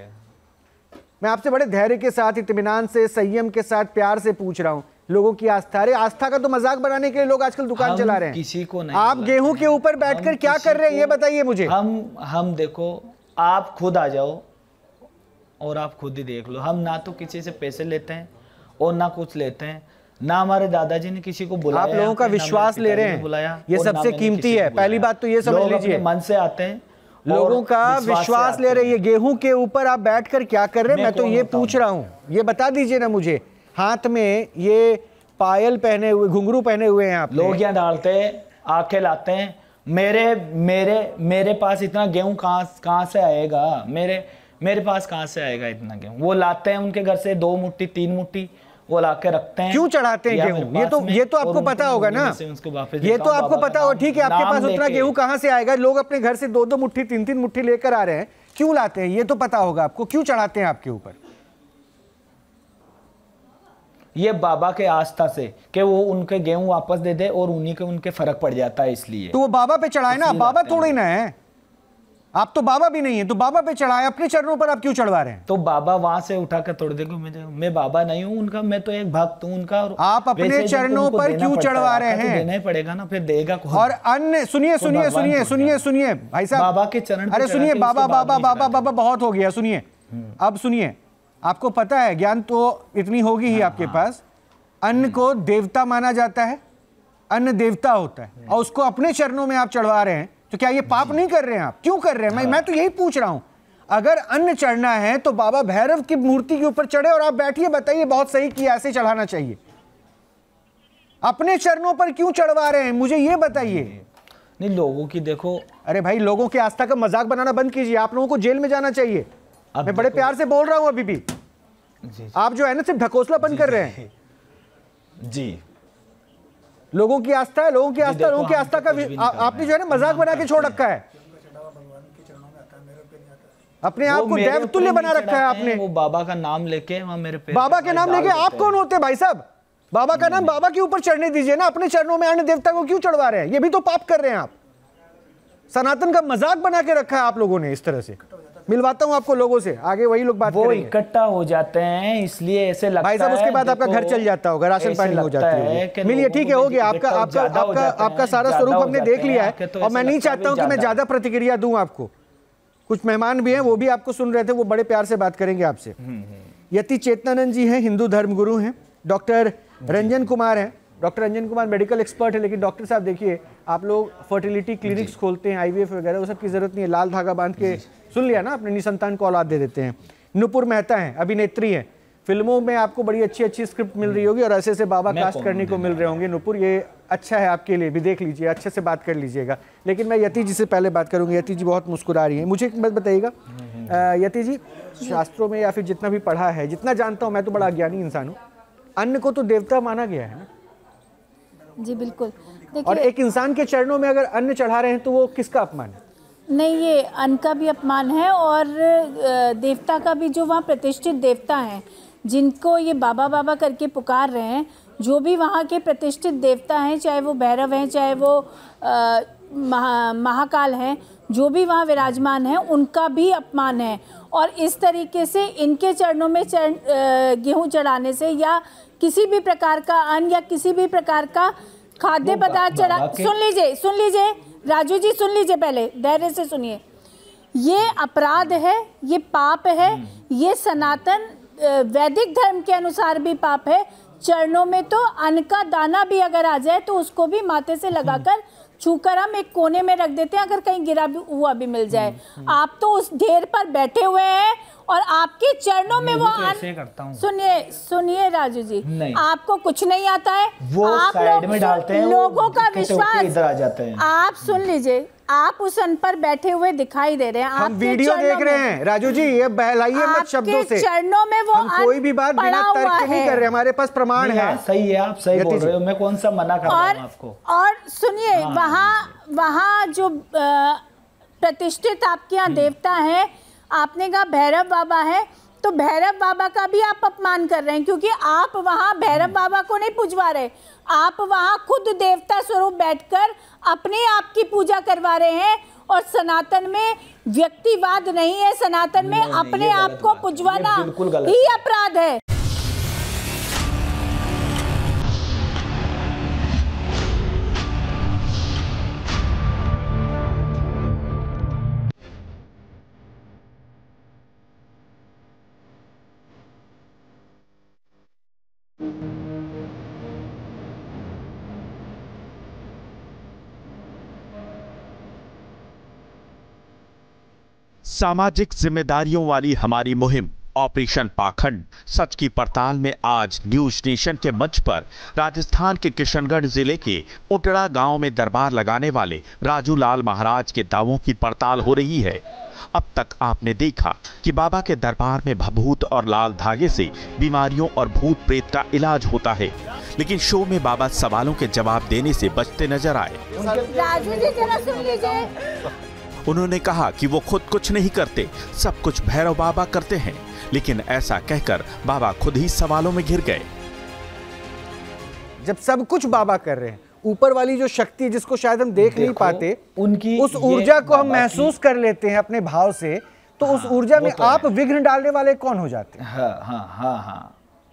मैं आपसे बड़े धैर्य के साथ, इत्मीनान से, संयम के साथ, प्यार से पूछ रहा हूं। लोगों की आस्था, अरे आस्था का तो मजाक बनाने के लिए लोग आजकल दुकान चला रहे हैं। किसी को नहीं। आप गेहूं के ऊपर बैठकर क्या कर रहे हैं ये बताइए मुझे। हम हम देखो, आप खुद आ जाओ और आप खुद ही देख लो। हम ना तो किसी से पैसे लेते हैं और ना कुछ लेते हैं, ना हमारे दादाजी ने किसी को बुलाया। आप लोगों का विश्वास ले रहे हैं, ये सबसे कीमती है। पहली बात तो ये समझ लीजिए, मन से आते हैं, लोगों का विश्वास ले रहे हैं। ये गेहूं के ऊपर आप बैठकर क्या कर रहे हैं मैं तो ये पूछ रहा हूँ, ये बता दीजिए ना मुझे। हाथ में ये पायल पहने हुए, घुंघरू पहने हुए हैं आप। लोग यहाँ डालते हैं, आके लाते हैं। मेरे मेरे मेरे पास इतना गेहूं कहाँ कहाँ से आएगा? मेरे मेरे पास कहाँ से आएगा इतना गेहूं? वो लाते हैं उनके घर से, दो मुट्ठी तीन मुट्ठी वो ला के रखते हैं। क्यों चढ़ाते हैं गेहूं? ये तो ये तो आपको पता होगा ना, ये तो आपको पता होगा। ठीक है, आपके पास उतना गेहूं कहाँ से आएगा? लोग अपने घर से दो दो मुट्ठी तीन तीन मुट्ठी लेकर आ रहे हैं, क्यों लाते हैं ये तो पता होगा आपको। क्यों चढ़ाते हैं आपके ऊपर? ये बाबा के आस्था से कि वो उनके गेहूं वापस दे दे और उन्हीं के उनके फर्क पड़ जाता है, इसलिए। तो वो बाबा पे चढ़ाए ना, बाबा थोड़ी ना है। आप तो बाबा भी नहीं है, तो बाबा पे चढ़ाए, अपने चरणों पर आप क्यों चढ़वा रहे हैं? तो बाबा वहां से उठा कर तोड़ देगा। मैं मैं बाबा नहीं हूँ उनका, मैं तो एक भक्त हूँ उनका। और आप अपने चरणों पर क्यों चढ़वा रहे हैं? देना ही पड़ेगा ना, फिर देगा कौन? और अन्य सुनिए सुनिए सुनिए सुनिए सुनिए भाई साहब, बाबा के चरण। अरे सुनिए, बाबा बाबा बाबा बाबा बहुत हो गया। सुनिए, अब सुनिए, आपको पता है, ज्ञान तो इतनी होगी ही आपके पास। अन्न को देवता माना जाता है, अन्न देवता होता है, और उसको अपने चरणों में आप चढ़वा रहे हैं, तो क्या ये पाप नहीं कर रहे हैं आप? क्यों कर रहे हैं? मैं मैं तो यही पूछ रहा हूं। अगर अन्न चढ़ना है तो बाबा भैरव की मूर्ति के ऊपर चढ़े और आप बैठिए, बताइए बहुत सही किया, ऐसे चढ़ाना चाहिए। अपने चरणों पर क्यों चढ़वा रहे हैं मुझे ये बताइए। नहीं, लोगों की देखो, अरे भाई लोगों की आस्था का मजाक बनाना बंद कीजिए। आप लोगों को जेल में जाना चाहिए। मैं बड़े प्यार से बोल रहा हूं अभी भी। आप जो है ना सिर्फ ढकोसलापन कर रहे हैं जी। लोगों की आस्था है, लोगों की आस्था, लोगों की आस्था का आपने जो है ना मजाक बना के छोड़ रखा है। अपने आप को देव तुल्य बना रखा है आपने। वो बाबा का नाम लेके वहां मेरे पे, बाबा के नाम लेके आप कौन होते भाई साहब? बाबा का नाम बाबा के ऊपर चढ़ने दीजिए ना, अपने चरणों में अन्य देवता को क्यों चढ़वा रहे हैं? ये भी तो पाप कर रहे हैं आप। सनातन का मजाक बना के रखा है आप लोगों ने। इस तरह से मिलवाता हूं आपको लोगों से, आगे वही लोग बात वो करेंगे। इकट्ठा हो जाते हैं, इसलिए ऐसे लगता है। भाई साहब उसके बाद आपका घर चल जाता होगा, राशन पानी हो जाती है। मिलिए, ठीक है, हो गया आपका आपका आपका आपका सारा स्वरूप हमने देख लिया है। और मैं नहीं चाहता हूं कि मैं ज्यादा प्रतिक्रिया दूं आपको। कुछ मेहमान भी हैं, वो भी आपको सुन रहे थे, वो बड़े प्यार से बात करेंगे आपसे। यति चेतनानंद जी हैं, हिंदू धर्म गुरु हैं। डॉक्टर रंजन कुमार हैं, doctor Ranjan Kumar medical expert है। लेकिन डॉक्टर साहब देखिए, आप लोग फर्टिलिटी क्लिनिक्स खोलते हैं, आईवीएफ वगैरह, वो सब की जरूरत नहीं है। लाल धागा बांध के, सुन लिया ना आपने, निसंतान को औलाद दे देते हैं। नुपुर मेहता हैं, अभिनेत्री हैं, फिल्मों में आपको बड़ी अच्छी अच्छी स्क्रिप्ट मिल रही होगी और ऐसे ऐसे बाबा कास्ट करने को मिल रहे होंगे। नुपुर, ये अच्छा है आपके लिए भी, देख लीजिए, अच्छे से बात कर लीजिएगा। लेकिन मैं यति जी से पहले बात करूंगी। यति जी बहुत मुस्कुरा रही हैं। मुझे एक बात बताइएगा यति जी, शास्त्रों में या फिर जितना भी पढ़ा है, जितना जानता हूँ, मैं तो बड़ा अज्ञानी इंसान हूँ, अन्न को तो देवता माना गया है ना? जी बिल्कुल। और एक इंसान के चरणों में अगर अन्न चढ़ा रहे हैं तो वो किसका अपमान है? नहीं, ये अन्न का भी अपमान है और देवता का भी। जो वहाँ प्रतिष्ठित देवता हैं, जिनको ये बाबा बाबा करके पुकार रहे हैं, जो भी वहाँ के प्रतिष्ठित देवता हैं, चाहे वो भैरव हैं, चाहे वो आ, महा, महाकाल हैं, जो भी वहाँ विराजमान हैं, उनका भी अपमान है। और इस तरीके से इनके चरणों में चरण गेहूँ चढ़ाने से या किसी भी प्रकार का अन्न या किसी भी प्रकार का खाद्य पदार्थ चढ़ा, सुन लीजिए सुन लीजिए राजू जी, सुन लीजिए, पहले धैर्य से सुनिए। ये अपराध है, ये पाप है, ये सनातन वैदिक धर्म के अनुसार भी पाप है। चरणों में तो अन्न का दाना भी अगर आ जाए तो उसको भी माथे से लगाकर छूकर हम एक कोने में रख देते हैं, अगर कहीं गिरा भी हुआ भी मिल जाए। आप तो उस ढेर पर बैठे हुए हैं और आपके चरणों में वो अन्न, सुनिए सुनिए राजू जी, आपको कुछ नहीं आता है, वो आप साइड में डालते हैं, लोगों का विश्वास इधर आ जाते हैं। आप सुन लीजिए, आप उस अन्न पर बैठे हुए दिखाई दे रहे हैं। हम वीडियो देख रहे हैं राजू जी, ये बहलाइए मत शब्दों से। चरणों में वो हम कोई भी बात बिना तर्क के नहीं कर रहे, हमारे पास प्रमाण है। सही है, आप सही बोल रहे हो, मैं कौन सा मना कर रहा हूं आपको। और सुनिए, वहाँ वहाँ जो प्रतिष्ठित आपके यहाँ देवता है, आपने कहा भैरव बाबा है, तो भैरव बाबा का भी आप अपमान कर रहे हैं, क्योंकि आप वहाँ भैरव बाबा को नहीं पूजवा रहे, आप वहाँ खुद देवता स्वरूप बैठकर अपने आप की पूजा करवा रहे हैं। और सनातन में व्यक्तिवाद नहीं है, सनातन में नहीं, अपने नहीं, आप को पूजवाना ही अपराध है। सामाजिक जिम्मेदारियों वाली हमारी मुहिम ऑपरेशन पाखंड सच की पड़ताल में आज न्यूज नेशन के मंच पर राजस्थान के किशनगढ़ जिले के उटड़ा गांव में दरबार लगाने वाले राजू लाल महाराज के दावों की पड़ताल हो रही है। अब तक आपने देखा कि बाबा के दरबार में भभूत और लाल धागे से बीमारियों और भूत प्रेत का इलाज होता है, लेकिन शो में बाबा सवालों के जवाब देने से बचते नजर आए। राजू जी जरा सुन लीजिए। उन्होंने कहा कि वो खुद कुछ नहीं करते, सब कुछ भैरव बाबा करते हैं, लेकिन ऐसा कहकर बाबा खुद ही सवालों में घिर गए। जब सब कुछ बाबा कर रहे हैं, ऊपर वाली जो शक्ति है जिसको शायद हम देख नहीं पाते, उनकी उस ऊर्जा को हम महसूस कर लेते हैं अपने भाव से, तो हाँ, उस ऊर्जा में तो आप विघ्न डालने वाले कौन हो जाते हैं? हाँ हाँ हाँ हाँ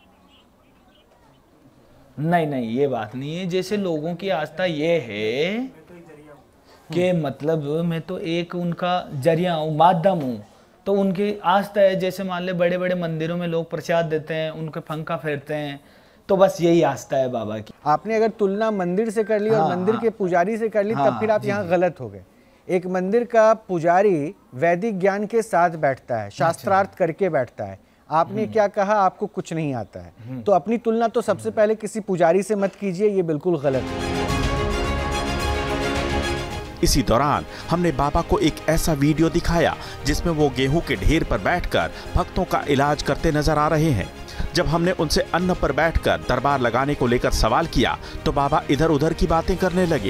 नहीं नहीं, ये बात नहीं है। जैसे लोगों की आस्था ये है कि मतलब मैं तो एक उनका जरिया हूँ, माध्यम हूँ, तो उनकी आस्था है। जैसे मान ले बड़े बड़े मंदिरों में लोग प्रसाद देते हैं, उनके पंखा फेरते हैं, तो बस यही आस्था है बाबा की। आपने अगर तुलना मंदिर से कर ली और हाँ, मंदिर हाँ, के पुजारी से कर ली, हाँ, तब फिर आप यहाँ गलत हो गए। एक मंदिर का पुजारी वैदिक ज्ञान के साथ बैठता है, शास्त्रार्थ करके बैठता है। आपने क्या कहा, आपको कुछ नहीं आता है, तो अपनी तुलना तो सबसे पहले किसी पुजारी से मत कीजिए, ये बिल्कुल गलत है। इसी दौरान हमने बाबा को एक ऐसा वीडियो दिखाया जिसमें वो गेहूं के ढेर पर बैठकर भक्तों का इलाज करते नजर आ रहे हैं। जब हमने उनसे अन्न पर बैठकर दरबार लगाने को लेकर सवाल किया तो बाबा इधर उधर की बातें करने लगे।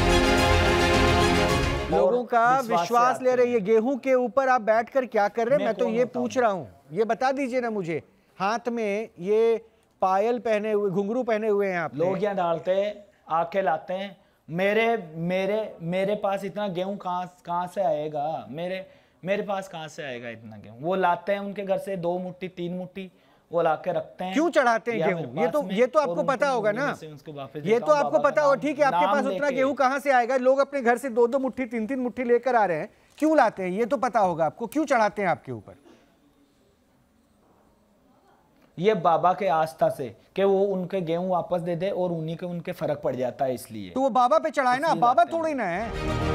लोगों का विश्वास ले रहे हैं। गेहूं के ऊपर आप बैठकर क्या कर रहे हैं, मैं तो ये पूछ रहा हूँ, ये बता दीजिए ना मुझे। हाथ में ये पायल पहने हुए, घुंघरू पहने हुए हैं आप। लोग यहाँ डालते हैं, आके लाते हैं, मेरे मेरे मेरे पास इतना गेहूं कहाँ कहाँ से आएगा? मेरे मेरे पास कहाँ से आएगा इतना गेहूं? वो लाते हैं उनके घर से दो मुट्ठी तीन मुट्ठी वो ला के रखते हैं। क्यों चढ़ाते हैं गेहूं? ये तो ये तो आपको पता होगा ना, ये तो आपको पता होगा। ठीक है, आपके पास उतना गेहूं कहाँ से आएगा? लोग अपने घर से दो दो मुट्ठी तीन तीन मुट्ठी लेकर आ रहे हैं, क्यों लाते हैं? ये तो पता होगा आपको, क्यों चढ़ाते हैं आपके ऊपर? ये बाबा के आस्था से कि वो उनके गेहूं वापस दे दे और उन्हीं के उनके फर्क पड़ जाता है, इसलिए। तो वो बाबा पे चढ़ाए ना, बाबा थोड़ी ना है।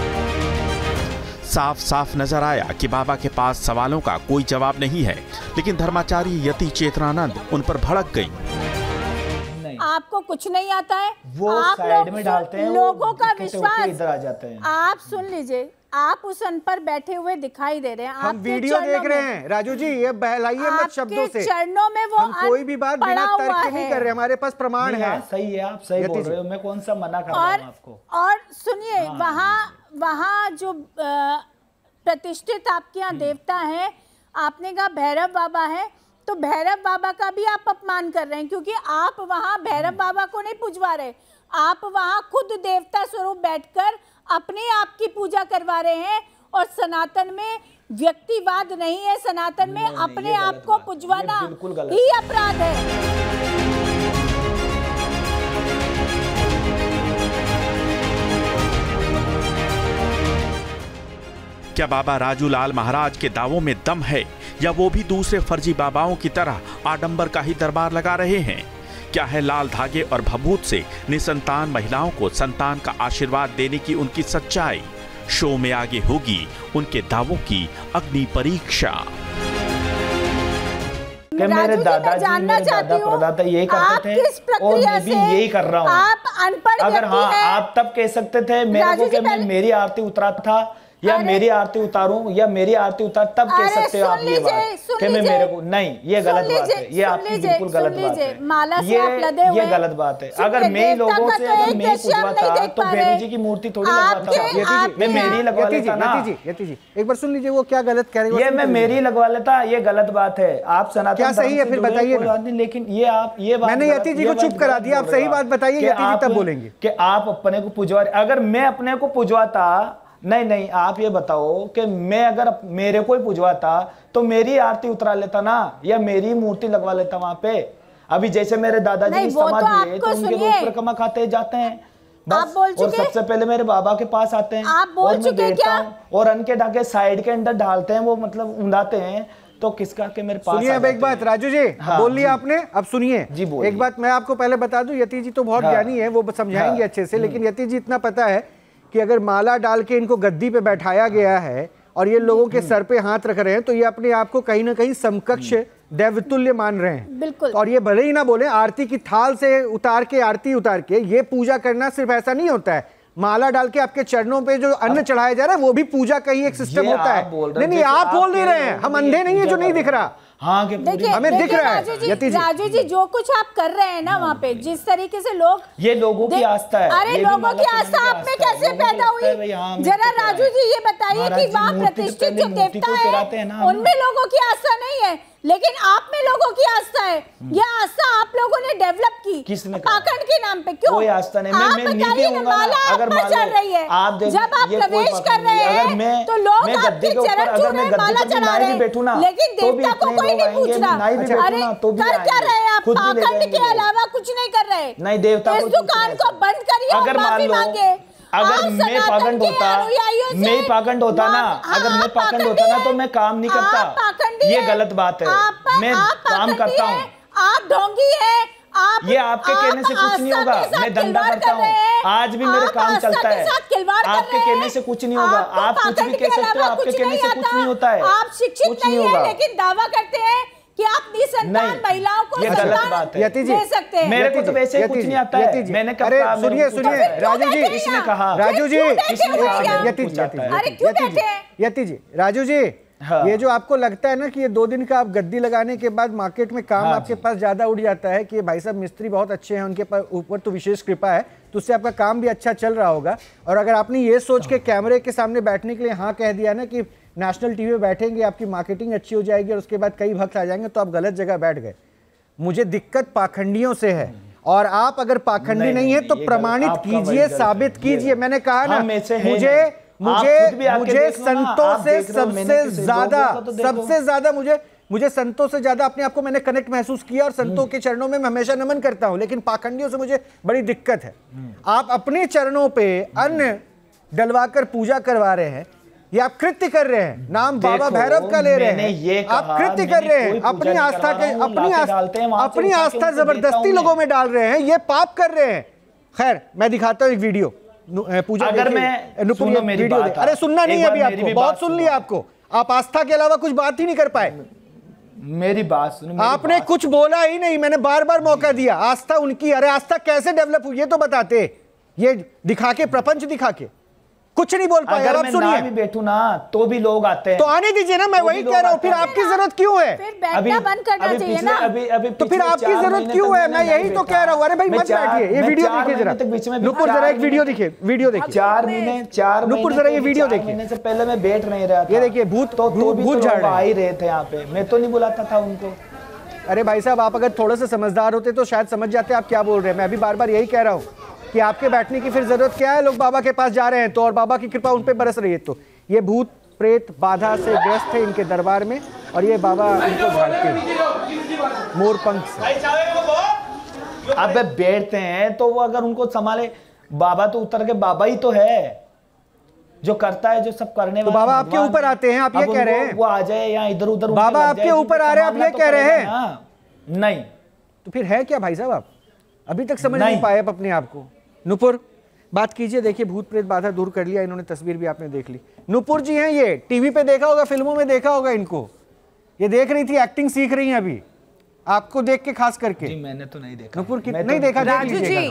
साफ साफ नजर आया कि बाबा के पास सवालों का कोई जवाब नहीं है, लेकिन धर्माचार्य यति चेतनानंद उन पर भड़क गई। आपको कुछ नहीं आता है, वो आप साइड में डालते हैं, लोगों का विश्वास इधर आ जाते हैं। आप सुन लीजिए, आप उस अन पर बैठे हुए दिखाई दे रहे हैं, हम वीडियो देख रहे हैं। राजू जी, ये बहलाइए मत शब्दों से। चरणों में वो हम कोई भी बात बिना तर्क के नहीं कर रहे, हमारे पास प्रमाण है। सही है, आप सही बोल रहे हो, मैं कौन सा मना कर रहा हूं आपको। और सुनिए, वहाँ वहाँ जो प्रतिष्ठित आपके यहाँ देवता है, आपने कहा भैरव बाबा है, तो भैरव बाबा का भी आप अपमान कर रहे हैं, क्योंकि आप वहाँ भैरव बाबा को नहीं पूजवा रहे, आप वहाँ खुद देवता स्वरूप बैठकर अपने आप की पूजा करवा रहे हैं। और सनातन में व्यक्तिवाद नहीं है, सनातन में नहीं, अपने नहीं, आप को पूजवाना ही अपराध है। क्या बाबा राजूलाल महाराज के दावों में दम है, या वो भी दूसरे फर्जी बाबाओं की तरह आडंबर का ही दरबार लगा रहे हैं? क्या है लाल धागे और भभूत से निसंतान महिलाओं को संतान का आशीर्वाद देने की उनकी सच्चाई? शो में आगे होगी उनके दावों की अग्नि परीक्षा। कि मेरे दादाजी, मेरे दादा परदादा यही करते थे और मैं भी यही कर रहा हूँ। आप अनपढ़ अगर हाँ, आप तब कह सकते थे मेरे को कि मैं मेरी आरती उतरा था या मेरी आरती उतारूं या मेरी आरती उतार, तब कह सकते हो आप ये बात कि मैं मेरे को नहीं, ये गलत बात है, ये आपकी बिल्कुल गलत बात है, ये ये गलत बात है। अगर मैं लोगों से अगर मैं पूछवाता तो भैरव जी की मूर्ति थोड़ी लगवाता, मैं मेरी लगवा लेता ना। यति जी एक बार सुन लीजिए, वो क्या गलत कह रहे हैं? ये मैं मेरी लगवा लेता, ये गलत बात है। आप सनातन क्या सही है फिर बताइए ना। लेकिन ये आप ये बात मैंने यति जी को चुप करा दिया, आप सही बात बताइए, यति जी तब बोलेंगे कि आप अपने को पूजवा। अगर मैं अपने को पूजवाता, नहीं नहीं आप ये बताओ कि मैं अगर मेरे को ही पूजवाता तो मेरी आरती उतरा लेता ना, या मेरी मूर्ति लगवा लेता वहां पे। अभी जैसे मेरे दादाजी की समाधि है तो उनके लोग परिक्रमा खाते जाते हैं बस, और सबसे पहले मेरे बाबा के पास आते हैं और मैं देखता हूँ, और अन्न के ढाके साइड के अंदर ढालते हैं, वो मतलब उंडाते हैं, तो किसका के मेरे पास। सुनिए अब एक बात राजू जी, हाँ, बोल लिया आपने, अब सुनिए जी, एक बात मैं आपको पहले बता दूं, यति जी तो बहुत ज्ञानी है, वो समझाएंगे अच्छे से, लेकिन यति जी इतना पता है कि अगर माला डाल के इनको गद्दी पे बैठाया गया है और ये लोगों के सर पे हाथ रख रहे हैं, तो ये अपने आप को कहीं ना कहीं समकक्ष दैवतुल्य मान रहे हैं। बिल्कुल। और ये भले ही ना बोले, आरती की थाल से उतार के आरती उतार के ये पूजा करना सिर्फ ऐसा नहीं होता है, माला डाल के आपके चरणों पे जो अन्न चढ़ाया जा रहा है वो भी पूजा का ही एक सिस्टम होता है। नहीं नहीं आप बोल नहीं रहे हैं, हम अंधे नहीं है जो नहीं दिख रहा। हाँ, देखिए हमें दिख रहा है राजू जी, राजू जी जो कुछ आप कर रहे हैं ना वहाँ पे, जिस तरीके से लोग, ये लोगों की आस्था है। अरे लोगों की आस्था आप में कैसे पैदा हुई? जरा राजू जी ये बताइए कि वहाँ प्रतिष्ठित जो देवता है उनमें लोगों की आस्था नहीं है, लेकिन आप में लोगों की आस्था है। ये आस्था आप लोगों ने डेवलप की, किसने? पाखंड के नाम पे। क्यों? कोई आस्था नहीं, मैं मैं नीचे हूँगा ना, अगर मान लो आप देखो जब आप प्रवेश कर रहे हैं तो लोग आपके चरण छू रहे हैं, माला चढ़ा रहे हैं, लेकिन देवता को कोई नहीं पूछ रहा। अरे कर क्या रहे हैं आप? पाखंड के अलावा कुछ नहीं कर रहे। नहीं, देवता इस दुकान को बंद करिए और माफी मांगे। अगर मैं पाखंड होता, मैं पाखंड होता ना, अगर मैं पाखंड होता ना तो मैं काम नहीं करता। ये गलत बात है, मैं काम करता हूँ। आप ढोंगी है, आप ये आपके कहने से कुछ नहीं होगा, मैं धंधा करता हूँ, आज भी मेरा काम चलता है। आपके कहने से कुछ नहीं होगा, आप कुछ भी कह सकते हो, आपके कहने से कुछ नहीं होता है। आप शिक्षित नहीं है लेकिन दावा करते हैं कि आप निसंतान महिलाओं को ये गलत बात है, दे सकते हैं। मेरे को तो वैसे कुछ नहीं आता है। मैंने कहा, सुनिए सुनिए राजू जी, इसने कहा, राजू जी, यति जी, यति जी, राजू जी, हाँ। ये जो आपको लगता है ना कि ये दो दिन का आप गद्दी लगाने के बाद मार्केट में काम हाँ आपके पास ज्यादा उड़ जाता है कि भाई साहब मिस्त्री बहुत अच्छे हैं, उनके ऊपर तो विशेष कृपा है, तो उससे आपका काम भी अच्छा चल रहा होगा। और अगर आपने ये सोच के कैमरे के सामने बैठने के लिए हाँ कह दिया ना कि नेशनल टीवी पे बैठेंगे, आपकी मार्केटिंग अच्छी हो जाएगी और उसके बाद कई भक्त आ जाएंगे, तो आप गलत जगह बैठ गए। मुझे दिक्कत पाखंडियों से है, और आप अगर पाखंडी नहीं, नहीं, नहीं है तो प्रमाणित कीजिए, साबित कीजिए। मैंने कहा ना, मुझे मुझे मुझे संतों से सबसे ज्यादा सबसे ज्यादा मुझे मुझे संतों से ज्यादा अपने आप को मैंने कनेक्ट महसूस किया और संतों के चरणों में मैं हमेशा नमन करता हूं, लेकिन पाखंडियों से मुझे बड़ी दिक्कत है। आप अपने चरणों पे अन्न डलवाकर पूजा करवा रहे हैं, ये आप कृत्य कर रहे हैं, नाम बाबा भैरव का ले रहे हैं, आप कृत्य कर रहे हैं, अपनी आस्था के अपनी अपनी आस्था जबरदस्ती लोगों में डाल रहे हैं, ये पाप कर रहे हैं। खैर, मैं दिखाता हूं एक वीडियो पूजा। अगर मैं नुपुर वीडियो, अरे सुनना नहीं है अभी आपको, बहुत सुन लिया आपको, आप आस्था के अलावा कुछ बात ही नहीं कर पाए। मेरी बात सुनो, आपने बात। कुछ बोला ही नहीं, मैंने बार बार मौका दिया। आस्था उनकी, अरे आस्था कैसे डेवलप हुई ये तो बताते, ये दिखा के, प्रपंच दिखा के कुछ नहीं बोल पाए। अगर मैं ना भी बैठूं ना तो भी लोग आते हैं, तो आने दीजिए ना, मैं वही कह रहा हूँ, फिर आपकी जरूरत क्यों है? फिर बैठना बंद करना चाहिए ना। अभी अभी तो फिर आपकी जरूरत क्यों है? मैं यही तो कह रहा हूँ। अरे भाई मत बैठिए, ये वीडियो देखिए जरा, नुपुर जरा एक वीडियो देखिए, वीडियो देखिए। चार महीने चार नुपुर जरा ये वीडियो देखिए। महीने से पहले मैं बैठ नहीं रहा था, ये देखिए भूत तो भूत झाड़ आ ही रहे थे यहाँ पे, मैं तो नहीं बुलाता था उनको। अरे भाई साहब, आप अगर थोड़ा सा समझदार होते तो शायद समझ जाते आप क्या बोल रहे हैं। मैं अभी बार बार यही कह रहा हूँ कि आपके बैठने की फिर जरूरत क्या है? लोग बाबा के पास जा रहे हैं तो, और बाबा की कृपा उन पे बरस रही है तो। ये भूत प्रेत बाधा से ग्रस्त है इनके दरबार में, और ये बाबा इनको झाड़ते हैं मोर पंख से। अब बैठते हैं तो वो अगर उनको संभाले, बाबा तो उतर के बाबा ही तो है जो करता है, जो सब करने वाला। तो बाबा आपके ऊपर आते हैं, आप ये कह रहे हैं वो आ जाए या इधर उधर, बाबा आपके ऊपर आ रहे हैं, आप ये कह रहे हैं? नहीं तो फिर है क्या भाई साहब? आप अभी तक समझ नहीं पाए अपने आप को। नुपुर बात कीजिए, देखिए भूत प्रेत बाधा दूर कर लिया इन्होंने, तस्वीर भी आपने देख ली। नुपुर जी हैं ये, टीवी पे देखा होगा, फिल्मों में देखा होगा इनको, ये देख रही थी, एक्टिंग सीख रही हैं अभी आपको देख के खास करके। जी मैंने तो नहीं देखा। नुपुर की नहीं देखा? राजू जी,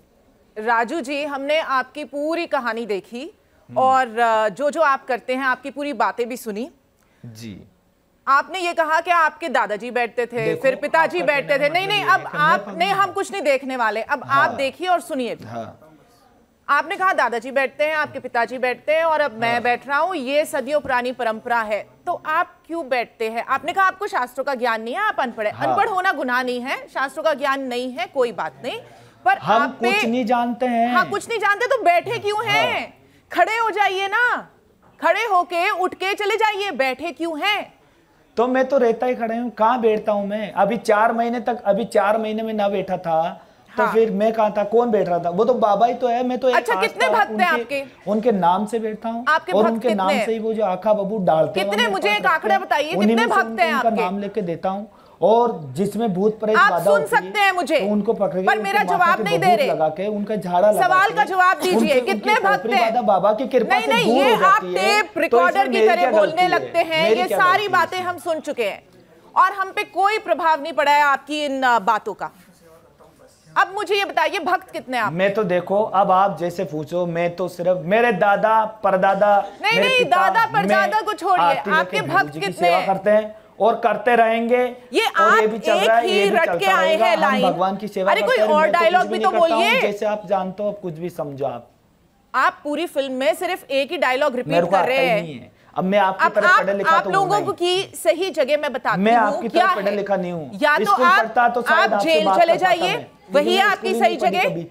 राजू जी हमने आपकी पूरी कहानी देखी और जो जो आप करते हैं, आपकी पूरी बातें भी सुनी जी। आपने ये कहा कि आपके दादाजी बैठते थे, फिर पिताजी बैठते थे। नहीं नहीं, अब आपने, हम कुछ नहीं देखने वाले, अब हाँ, आप देखिए और सुनिए। हाँ। आपने कहा दादाजी बैठते हैं, आपके पिताजी बैठते हैं, और अब मैं हाँ। बैठ रहा हूँ, ये सदियों पुरानी परंपरा है, तो आप क्यों बैठते हैं? आपने कहा आपको शास्त्रों का ज्ञान नहीं है, आप अनपढ़ है। हाँ। अनपढ़ होना गुनाह नहीं है, शास्त्रों का ज्ञान नहीं है, कोई बात नहीं, पर हम आप कुछ नहीं जानते हैं। हाँ, कुछ नहीं जानते तो बैठे क्यों हैं? हाँ। खड़े हो जाइए ना, खड़े होके उठ के चले जाइए, बैठे क्यों हैं? तो मैं तो रहता ही खड़े हूँ, कहाँ बैठता हूँ मैं? अभी चार महीने तक, अभी चार महीने में ना बैठा था तो हाँ। फिर मैं कहाँ था? कौन बैठ रहा था? वो तो बाबा ही तो है, मैं तो एक अच्छा, कितने भक्त हैं आपके? उनके नाम से बैठता हूँ, और उनके नाम से ही वो जो आखा बाबू डालते हैं, कितने? मुझे एक आंकड़ा बताइए, कितने भक्त हैं आपके? नाम लेके देता हूँ, और जिसमें भूत प्रेत आप सुन सकते हैं मुझे, तो उनको पकड़ के, पर मेरा जवाब नहीं दे रहे, लगा के उनका झाड़ा लगा, सवाल का जवाब दीजिए, कितने भक्त हैं? बाबा की कृपा नहीं नहीं, ये आप टेप रिकॉर्डर की तरह बोलने लगते हैं, ये सारी बातें हम सुन चुके हैं और हम पे कोई प्रभाव नहीं पड़ा है आपकी इन बातों का। अब मुझे ये बताइए, भक्त कितने आप? मैं तो देखो, अब आप जैसे पूछो, मैं तो सिर्फ मेरे दादा परदादा, नहीं नहीं, दादा परदादा को छोड़िए, आपके भक्त कितने करते हैं और करते रहेंगे? ये आप ये भी चल एक रहा है, ही रट के आए हैं लाइन, भगवान की सेवा। अरे कोई और डायलॉग भी तो बोलिए, जैसे आप जानते हो, कुछ भी समझो। आप आप पूरी फिल्म में सिर्फ एक ही डायलॉग रिपीट कर रहे हैं। अब मैं आपकी तरह पढ़ा लिखा आप लोगों की सही जगह मैं बताती हूँ, मैं आपकी तरह पढ़ा लिखा नहीं हूँ। या तो आप आप जेल चले जाइए, वही है आपकी सही जगह,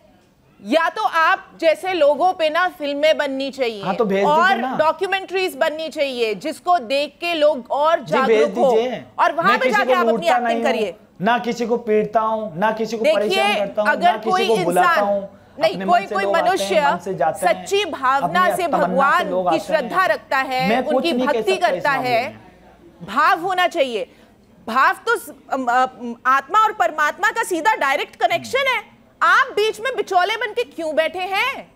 या तो आप जैसे लोगों पे ना फिल्में बननी चाहिए, हाँ, तो भेज और डॉक्यूमेंट्रीज बननी चाहिए जिसको देख के लोग और जागरूक हो, और वहां पे जाके आप अपनी एक्टिंग करिए। ना किसी को पीटता हूँ, ना किसी को परेशान करता हूँ, अगर कोई इंसान नहीं, कोई कोई मनुष्य सच्ची भावना से भगवान की श्रद्धा रखता है, उनकी भक्ति करता है, भाव होना चाहिए। भाव तो आत्मा और परमात्मा का सीधा डायरेक्ट कनेक्शन है। आप बीच में बिचौले बन के क्यों बैठे हैं?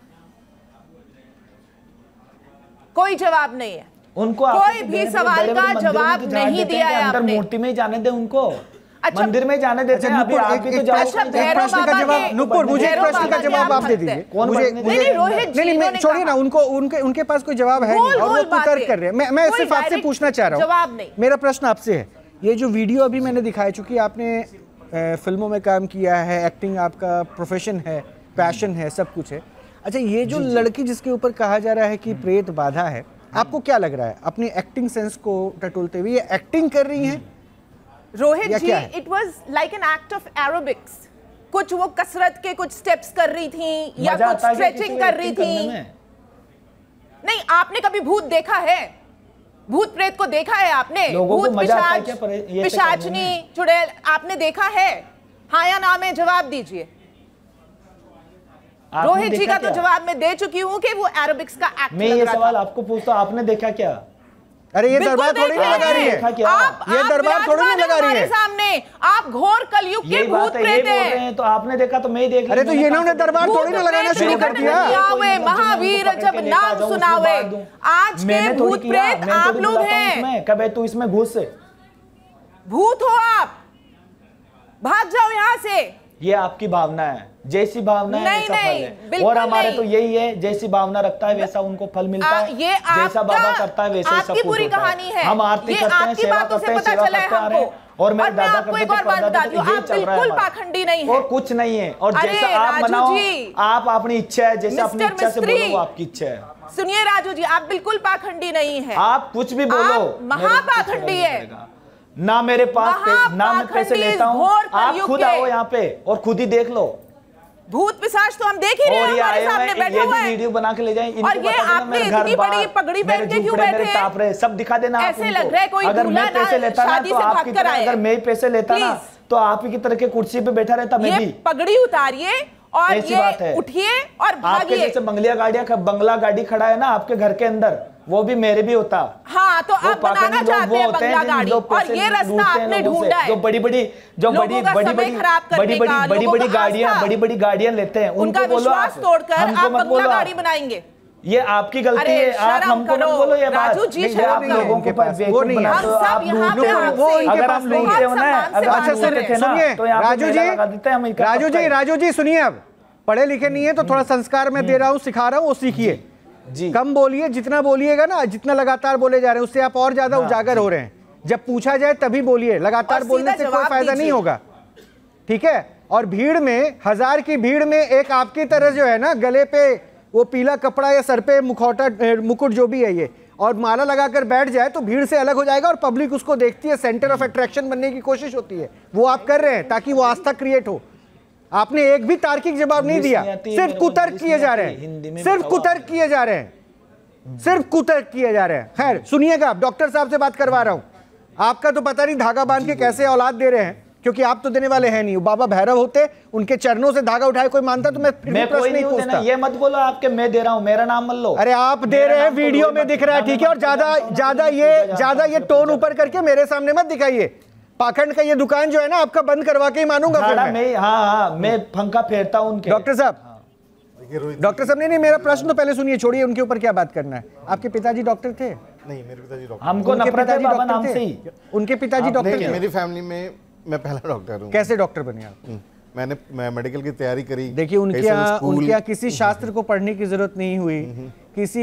कोई जवाब नहीं है, उनको कोई भी सवाल का जवाब नहीं दिया है आपने। मूर्ति में जाने दे उनको, अच्छा, मंदिर में जाने देते हैं। अभी आप भी तो जाओ। एक प्रश्न का जवाब नुपुर, मुझे एक प्रश्न का जवाब आप दे दीजिए। मुझे नहीं रोहित जी, नहीं छोड़िए ना उनको, उनके उनके पास कोई जवाब है नहीं, और वो तर्क कर रहे हैं। मैं मैं सिर्फ आपसे पूछना चाह रहा हूँ, जवाब नहीं। मेरा प्रश्न आपसे है, ये जो वीडियो अभी मैंने दिखाई, चूंकि आपने फिल्मों में काम किया है, एक्टिंग आपका प्रोफेशन है, पैशन है, सब कुछ है। अच्छा, ये जो लड़की जिसके ऊपर कहा जा रहा है कि प्रेत बाधा है, आपको क्या लग रहा है अपनी एक्टिंग सेंस को टटोलते हुए? ये एक्टिंग कर रही हैं Rohit ji? It was like an act of aerobics. कुछ वो कसरत के कुछ स्टेप्स कर रही थी या कुछ स्ट्रेचिंग कर रही थी? नहीं, आपने कभी भूत देखा है? भूत प्रेत को देखा है आपने? भूत पिशाच पिशाचनी चुड़ैल आपने देखा है? हाँ या ना में जवाब दीजिए। रोहित जी का तो जवाब मैं दे चुकी हूँ कि वो एरोबिक्स का एक्ट मैं ये सवाल आपको पूछता हूँ, आपने देखा क्या? अरे ये दरबार थोड़ी ना लगा रही है, आप, ये दरबार थोड़ी ना लगा रही है सामने। आप घोर कलयुग के भूत प्रेत हैं। तो आपने देखा तो मैं ही देख। अरे तो ये इन्होंने दरबार थोड़ी ना लगाना शुरू कर दिया। महावीर जब नाम सुनावे, आज के भूत प्रेत आप लोग हैं। कब है तू इसमें घुस, भूत हो आप, भाग जाओ यहाँ से। ये आपकी भावना है, जैसी भावना है नहीं, वैसा नहीं, फल है। और हमारे तो यही है, जैसी भावना रखता है वैसा उनको फल मिलता है। ये जैसा बाबा करता है वैसे ही सब कुछ पूरी होता कहानी है। हम आरती करते हैं, सेवा करते हैं, सेवा करते आ रहे हैं। और मेरे दादा करते थे, परदादा करते थे, यही चल रहा है। बिल्कुल पाखंडी नहीं है और कुछ नहीं है। और जैसा आप मनाओ, आप अपनी इच्छा है, जैसे अपनी इच्छा से बोलो वो आपकी इच्छा है। सुनिए राजू जी, आप बिल्कुल पाखंडी नहीं है। आप कुछ भी बोलो, महापाखंडी है। ना मेरे पास ना मैं पैसे लेता हूँ, आप खुद आओ यहाँ पे और खुद ही देख लो। भूत पिशाच तो हम देख ही रहे हैं, हमारे सामने बैठे हुए हैं। वीडियो बना के ले जाएं, और ये आपने इतनी बड़ी पगड़ी पहन के क्यों बैठे हैं? ताप रहे, सब दिखा देना। ऐसे लग रहा है कोई अगर मैं पैसे लेता ना तो आपकी तरह, अगर मैं पैसे लेता ना तो आप ही की तरह के कुर्सी पे बैठा रहता मैं भी। पगड़ी उतारिए और ये उठिए और भागिए। आपके जैसे बंगलिया गाड़ियां, बंगला गाड़ी खड़ा है ना आपके घर के अंदर, वो भी मेरे भी होता। हाँ, तो आप बनाना चाहते हैं बंगला गाड़ी, और ये रास्ता आपने ढूंढा है। जो बड़ी बड़ी जो बड़ी बड़ी बड़ी बड़ी बड़ी बड़ी बड़ी गाड़ियां बड़ी बड़ी गाड़ियां लेते हैं, उनको बोलो विश्वास तोड़कर आप बंगला गाड़ी बनाएंगे। ये आपकी गलती है, आप हमको मत बोलो ये बात। राजू जी, आप लोगों के पास वो नहीं है, तो आप अगर आप लूटते हो ना, अच्छा सुनिए राजू जी, राजू जी राजू जी सुनिए, अब पढ़े लिखे नहीं है तो थोड़ा संस्कार मैं दे रहा हूँ, सिखा रहा हूँ, वो सीखिए जी। कम बोलिए, जितना बोलिएगा ना, जितना लगातार बोले जा रहे हैं उससे आप और ज्यादा उजागर हो रहे हैं। जब पूछा जाए तभी बोलिए, लगातार बोलने से कोई फायदा नहीं होगा, ठीक है? और भीड़ में, हजार की भीड़ में एक आपकी तरह जो है ना, गले पे वो पीला कपड़ा या सर पे मुखौटा मुकुट जो भी है ये, और माला लगाकर बैठ जाए तो भीड़ से अलग हो जाएगा और पब्लिक उसको देखती है, सेंटर ऑफ अट्रैक्शन बनने की कोशिश होती है। वो आप कर रहे हैं ताकि वो आस्था क्रिएट हो। आपने एक भी तार्किक जवाब नहीं दिया, सिर्फ कुतर्क किए जा रहे हैं, सिर्फ कुतर्क किए जा रहे हैं, सिर्फ कुतर्क किए जा रहे हैं। खैर सुनिएगा, डॉक्टर साहब से बात करवा रहा हूं। आपका तो पता नहीं धागा बांध के कैसे औलाद दे रहे हैं, क्योंकि आप तो देने वाले हैं नहीं। बाबा भैरव होते, उनके चरणों से धागा उठाए कोई मानता तो मैं मैं कोई नहीं पूछता। ये मत बोलो आपके मैं दे रहा हूं, मेरा नाम मत लो। अरे आप दे रहे हैं, वीडियो में दिख रहा है, ठीक है? और ज्यादा ज्यादा ये ज्यादा ये टोन ऊपर करके मेरे सामने मत दिखाइए। पाखंड का ये दुकान जो है ना, आपका बंद करवा के ही मानूंगा फिर मैं। मैं हाँ हाँ मैं पंखा फेरता हूं उनके। डॉक्टर साहब, डॉक्टर साहब, नहीं नहीं मेरा प्रश्न तो पहले सुनिए, छोड़िए उनके ऊपर क्या बात करना है। आपके पिताजी डॉक्टर थे? नहीं, मेरे पिताजी डॉक्टर। हमको नफरत है बाबा नाम से ही। उनके पिताजी डॉक्टर थे? मेरी फैमिली में मैं पहला डॉक्टर हूँ। कैसे डॉक्टर बने आप? मैंने मैं मेडिकल की तैयारी करी। देखिए उनके यहाँ उनके यहाँ किसी शास्त्र को पढ़ने की जरूरत नहीं हुई, किसी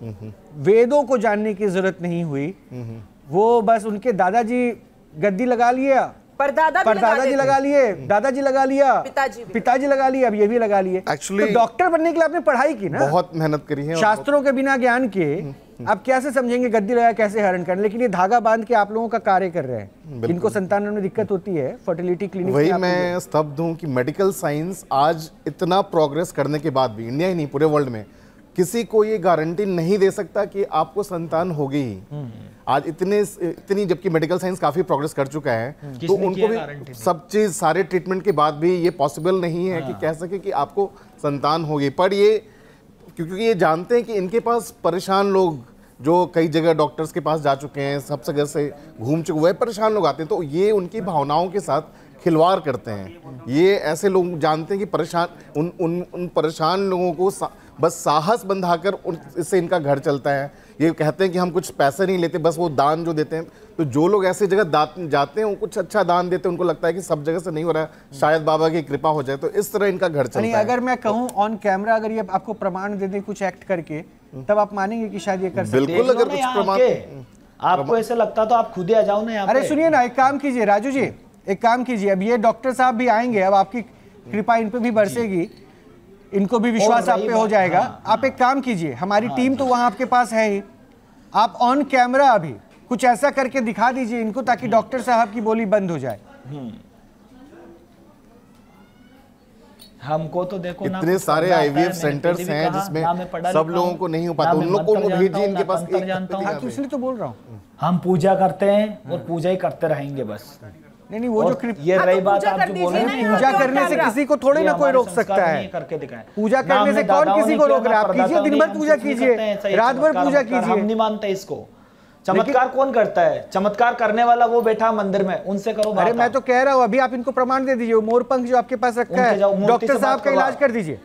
वेदों को जानने की जरूरत नहीं हुई। वो बस उनके दादाजी गद्दी लगा लिया, पर दादा पर दादाजी लगा लिए, दादाजी लगा लिया, पिताजी पिताजी लगा लिए, अब ये भी लगा लिए। एक्चुअली तो डॉक्टर बनने के लिए आपने पढ़ाई की ना, बहुत मेहनत करी है। शास्त्रों के बिना ज्ञान के आप कैसे समझेंगे गद्दी लगा कैसे हरण करना? लेकिन ये धागा बांध के आप लोगों का कार्य कर रहे हैं। इनको संतान में दिक्कत होती है, फर्टिलिटी क्लिनिक। वही मैं स्तब्ध हूँ कि मेडिकल साइंस आज इतना प्रोग्रेस करने के बाद भी इंडिया ही नहीं पूरे वर्ल्ड में किसी को ये गारंटी नहीं दे सकता कि आपको संतान होगी ही। आज इतने इतनी जबकि मेडिकल साइंस काफी प्रोग्रेस कर चुका है, तो उनको भी सब चीज सारे ट्रीटमेंट के बाद भी ये पॉसिबल नहीं है कि कह सके कि आपको संतान होगी। पर ये क्योंकि ये जानते हैं कि इनके पास परेशान लोग जो कई जगह डॉक्टर्स के पास जा चुके हैं, सब जगह से घूम चुके, वह परेशान लोग आते हैं, तो ये उनकी भावनाओं के साथ खिलवाड़ करते हैं। ये ऐसे लोग जानते हैं कि परेशान उन उन उन परेशान लोगों को सा, बस साहस बंधाकर इससे इनका घर चलता है। ये कहते हैं कि हम कुछ पैसे नहीं लेते, बस वो दान जो देते हैं। तो जो लोग ऐसी जगह जाते हैं वो कुछ अच्छा दान देते हैं, उनको लगता है कि सब जगह से नहीं हो रहा है, शायद बाबा की कृपा हो जाए, तो इस तरह इनका घर चलता है। अगर मैं कहूँ ऑन कैमरा, अगर ये आपको प्रमाण दे दे कुछ एक्ट करके, तब आप मानेंगे कि शायद ये कर सकते हैं? बिल्कुल, अगर कुछ प्रमाण आपको ऐसे लगता तो आप खुद ही आ जाओ ना। अरे सुनिए ना, एक काम कीजिए राजू जी, एक काम कीजिए, अब ये डॉक्टर साहब भी आएंगे, अब आपकी कृपा इन पे भी बरसेगी, इनको भी विश्वास आप पे हो जाएगा। आप एक काम कीजिए, हमारी टीम तो वहां आपके पास है ही, आप ऑन कैमरा अभी कुछ ऐसा करके दिखा दीजिए इनको, ताकि डॉक्टर साहब की बोली बंद हो जाए। हमको तो देखो ना इतने सारे आईवीएफ सेंटर्स हैं जिसमें सब लोगों को नहीं हो पाता, उन लोग को उनको भेजिए, इनके पास एक जानता हूँ, तो इसलिए तो बोल रहा हूँ हम पूजा करते हैं और पूजा ही करते रहेंगे बस। नहीं नहीं वो जो ये रही बात आप जो बोल रहे हैं, पूजा करने से किसी को थोड़ी ना कोई रोक सकता है, करके दिखाएं। पूजा करने से कौन किसी को रोक रहा है? आप कीजिए, दिन भर पूजा कीजिए, रात भर पूजा कीजिए। हम नहीं मानते इसको। चमत्कार कौन करता है? चमत्कार करने वाला वो बैठा मंदिर में, उनसे करो बात। अरे मैं तो कह रहा हूँ, अभी आप इनको प्रमाण दे दीजिए, मोरपंख जो आपके पास रखा है, डॉक्टर साहब का इलाज कर दीजिए।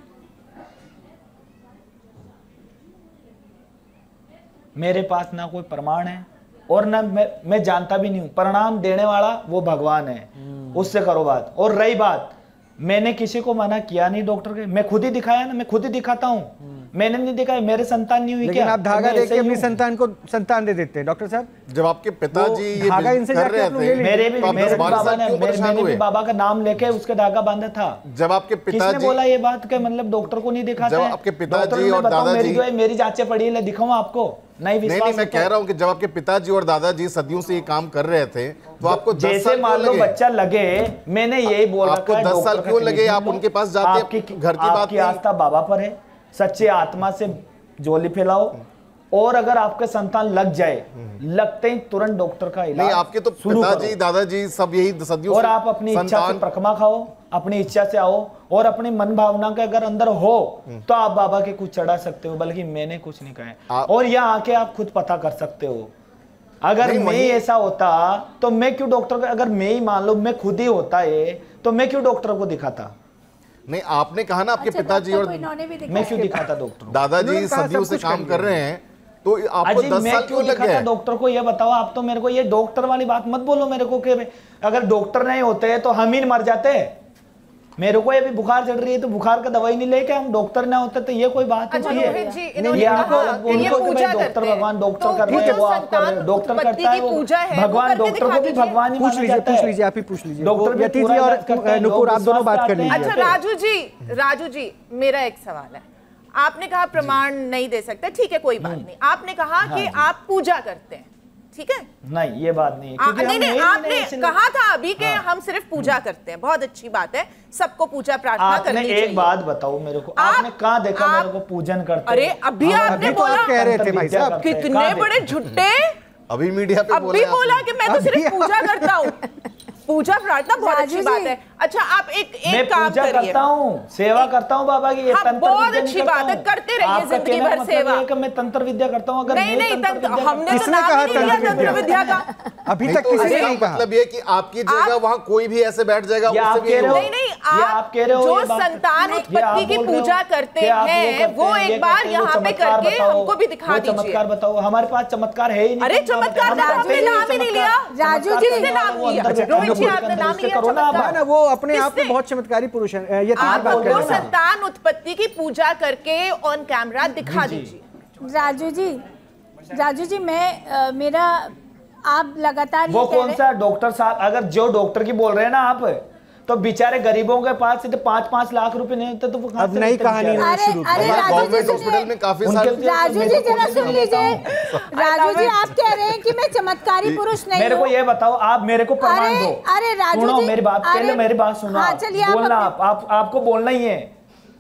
मेरे पास ना कोई प्रमाण है और ना मैं मैं जानता भी नहीं हूं। प्रणाम देने वाला वो भगवान है, उससे करो बात। और रही बात, मैंने किसी को मना किया नहीं डॉक्टर के, मैं खुद ही दिखाया ना, मैं खुद ही दिखाता हूँ। मैंने नहीं दिखाया, मेरे संतान नहीं हुई। लेकिन क्या आप धागा देख के अपनी संतान को संतान दे देते हैं डॉक्टर साहब। जब आपके पिताजी ये धागा इनसे कर रहे थे, मेरे भी तो मेरे बाबा बाबा ने क्यों परेशान मैंने हुए? भी बाबा का नाम लेके उसके धागा बांधा था। जब आपके किसने पिताजी बोला ये बात के मतलब डॉक्टर को नहीं दिखाता जब है? आपके पिताजी डॉक्टर ने और बताओ, दादाजी- मेरी जो है मेरी जांचें पड़ी है, दिखाऊं आपको? नहीं नहीं विश्वास नहीं मैं होता कह है। रहा हूँ कि जब आपके पिताजी और दादाजी सदियों से ये काम कर रहे थे तो आपको दस जैसे साल मान क्यों लो लगे? बच्चा लगे, मैंने यही बोल आपको रखा है, दस साल डॉक्टर क्यों का लगे? क्लिनिक आप लो, उनके पास जाते, आपकी घर की बात आपकी नहीं। आस्था बाबा पर है, सच्चे आत्मा से जोली फैलाओ, और अगर आपके संतान लग जाए, लगते ही तुरंत डॉक्टर का इलाज नहीं, आपके तो शुरू पिताजी करो। दादाजी सब यही सदियों और से आप अपनी इच्छा से संतान- प्रखमा खाओ, अपनी इच्छा से आओ, और अपनी मन भावना के अगर अंदर हो तो आप बाबा के कुछ चढ़ा सकते हो, बल्कि मैंने कुछ नहीं कहा। और यहाँ आके आप खुद पता कर सकते हो। अगर मैं ऐसा होता तो मैं क्यों डॉक्टर, अगर मैं ही मान लो मैं खुद ही होता है तो मैं क्यों डॉक्टर को दिखाता? नहीं, आपने कहा ना आपके अच्छा, पिताजी डॉक्टर और को इन्होंने भी दिखाया। मैं क्यों दिखाता डॉक्टर को? दादाजी उन्होंने कहा सदियों सब से कुछ काम कर कर रहे हैं, तो आपको अजी दस मैं साल क्यों क्यों लग दिखाता गए? डॉक्टर को? ये बताओ आप तो मेरे को, ये डॉक्टर वाली बात मत बोलो मेरे को कि अगर डॉक्टर नहीं होते तो हम ही मर जाते। मेरे को ये भी बुखार चढ़ रही है तो बुखार का दवाई नहीं लेके हम डॉक्टर ना होते तो ये कोई बात अच्छा, नहीं रोहित जी, है। इन्होंने ये कहा आपको कि ये उनको कि पूजा भाई डॉक्टर करते हैं। भगवान डॉक्टर तो कर रहे हैं, जो वो आप कर रहे संतान हो, डॉक्टर उत्पत्ति करता है की वो पूजा है, वो भगवान, करके डॉक्टर को दिखा भी दीजिए। भगवान ही पूछ माना लीजिए जाता पूछ है। लीजिए आप ही पूछ लीजिए। डॉक्टर वो भी यति पूरा जी और इलाज करते हैं, नुपुर, लोग आप दोनों विश्वास बात कर करते हैं। लीजिए। अच्छा राजू जी, राजू जी मेरा एक सवाल है। आपने कहा प्रमाण नहीं दे सकते, ठीक है कोई बात नहीं। आपने कहा कि आप पूजा करते हैं, ठीक है? नहीं ये बात नहीं है, आ, क्योंकि नहीं हम नहीं यही आपने नहीं ऐसे- कहा था अभी कि हम सिर्फ पूजा करते हैं, बहुत अच्छी बात है, सबको पूजा प्रार्थना आपने करनी चाहिए। एक बात बताओ मेरे को, आप- आपने कहाँ देखा आप- मेरे को पूजन करते? अरे अभी हम- आपने अभी तो बोला आप कह रहे थे भाई साहब, करते हैं, कितने कहाँ बड़े देखा? झुट्टे। अभी मीडिया पे अभी बोला कि मैं तो सिर्फ अभी- पूजा करता हूँ। पूजा प्रार्थना बहुत राजू अच्छी जी। बात है। अच्छा आप एक मैं एक काम पूजा करिए। करता हूँ, सेवा करता हूँ बाबा की, ये हाँ, तंत्र बहुत विद्या नहीं अच्छी करता बात है, हूँ। करते रहिए आपका जिंदगी कहने का भर मतलब सेवा। ये है कि मैं तंत्र विद्या करता हूँ। अगर नहीं मैं नहीं तंत्र तंत्र विद्या हमने तो किसने नाम कहा ही नहीं लिया तंत्र तंत्र विद्या का। अभी तक किसी ने नहीं कहा। मतलब ये कि आपकी जगह आप- वहाँ कोई भी ऐसे बैठ जाएगा, ये उससे आप भी कह रहे हो? नहीं नहीं ये आप, आप कह रहे हो जो ये बात- संतान ये आप उत्पत्ति की बोल रहे हो पूजा करते कि आप वो हैं करते वो हैं, ये एक बार करते हैं, वो यहाँ पे चमत्कार करके बताओ, हमको भी दिखा वो दीजिए। चमत्कार बताओ। हमारे पास चमत्कार है ही नहीं। अरे चमत्कार का हमने नाम ही नहीं लिया। राजू जी, किसने नाम लिया? रोहित जी आपने नाम लिया करो ना चमत्कार। आप। ना वो अपने आप में किसने? बहुत चमत्कारी पुरुष हैं। ये तो आप बात कर वो रहे हैं। संतान उत्पत्ति की पूजा करके ऑन कैमरा दिखा दीजिए। राजू जी, राजू जी मैं अ, मेरा आप लगातार वो ये कह कौन रहे सा डॉक्टर साहब, अगर जो डॉक्टर की बोल रहे हैं ना आप, तो बेचारे गरीबों के पास से तो पाँच पाँच लाख रुपए नहीं होते तो वो कहाँ अब से नई लेते कहानी बेचारे? अरे शुरू अरे करें। राजू जी गवर्नमेंट सुनिए, हॉस्पिटल में काफी उनके सारे लिए- राजू जी जरा सुन लीजिए। राजू जी आप कह रहे हैं कि मैं चमत्कारी पुरुष नहीं मेरे को हूँ। ये बताओ, आप मेरे को प्रमाण अरे दो। अरे राजू सुनो जी, मेरी बात, पहले अरे- मेरी बात सुनो। हाँ आप। चलिए आप बोलना अपने- आप, आप आपको बोलना ही है।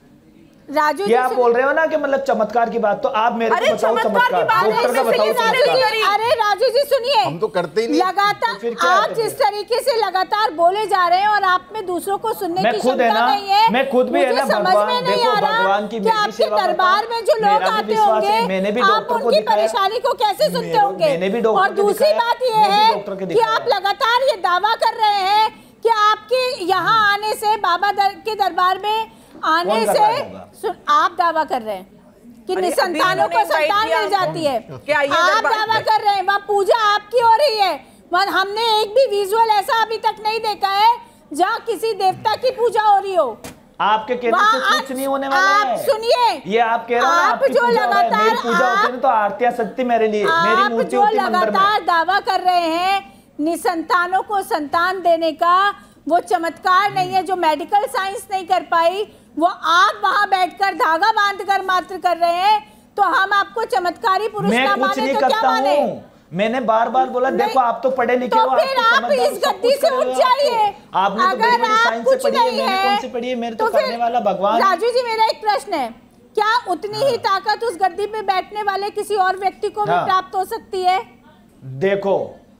राजू जी ये आप सुनिए। बोल रहे हो ना कि मतलब चमत्कार की बात, तो आप मेरे अरे को बताओ चमत्कार की चमत्कार, बात है, डॉक्टर का इसमें बताओ ये सारे चमत्कार। नहीं- अरे राजू जी सुनिए, हम तो करते ही नहीं। लगातार तो फिर क्या आप है जिस तरीके से लगातार बोले जा रहे हैं और आप में दूसरों को सुनने मैं की खुद है क्षमता ना, नहीं है। मैं खुद भी है मुझे ना, समझ भगवान में नहीं देखो, आ रहा भगवान की कि मैं भी आपके सेवा करता दरबार हूं। में जो लोग मेरा भी आते विश्वास है, होंगे मैंने भी आप डॉक्टर को उनकी दिखाया। परेशानी को कैसे सुनते मेरे- होंगे? मैंने भी डॉक्टर और को दूसरी दिखाया, बात ये मैं भी है डॉक्टर को कि दिखाया। आप लगातार ये दावा कर रहे हैं कि आपके यहाँ आने से बाबा दर, के दरबार में आने कौन कर से रहा है दावा? सुन, आप दावा कर रहे हैं कि अरे, निसंतानों अभी को उन्होंने संतान invite मिल किया। जाती है। क्या ये आप दरबार- दावा कर रहे हैं, वहाँ पूजा आपकी हो रही है। वहाँ हमने एक भी विजुअल ऐसा अभी तक नहीं देखा है जहाँ किसी देवता की पूजा हो रही हो। आपके कहने वहाँ से कुछ नहीं होने वाला आप है। सुनिए, ये आप कह रहे हो ना, आप आपकी जो पूजा हो रहा है, मेरी लगातार पूजा होती है ना, तो आरतियां सजती मेरे लिए, मेरी आप मूर्ति जो होती है मंदिर में। लगातार दावा कर रहे हैं निसंतानों को संतान देने का, वो चमत्कार नहीं है जो मेडिकल साइंस नहीं कर पाई, वो आप वहां बैठकर धागा बांधकर मात्र कर रहे हैं। तो हम आपको चमत्कारी पुरुष मैं ना कुछ माने नहीं तो क्या करता माने? हूँ, मैंने बार बार बोला देखो आप तो पढ़े लिखे तो हो, फिर आप, आप इस गद्दी से उठ जाइए। आपने तो बड़ी बड़ी साइंस से पढ़ी है, मैंने कौन सी पढ़ी है? मेरे तो करने वाला भगवान। राजू जी मेरा एक प्रश्न है, क्या उतनी ही ताकत उस गद्दी पे बैठने वाले किसी और व्यक्ति को भी प्राप्त हो सकती है? देखो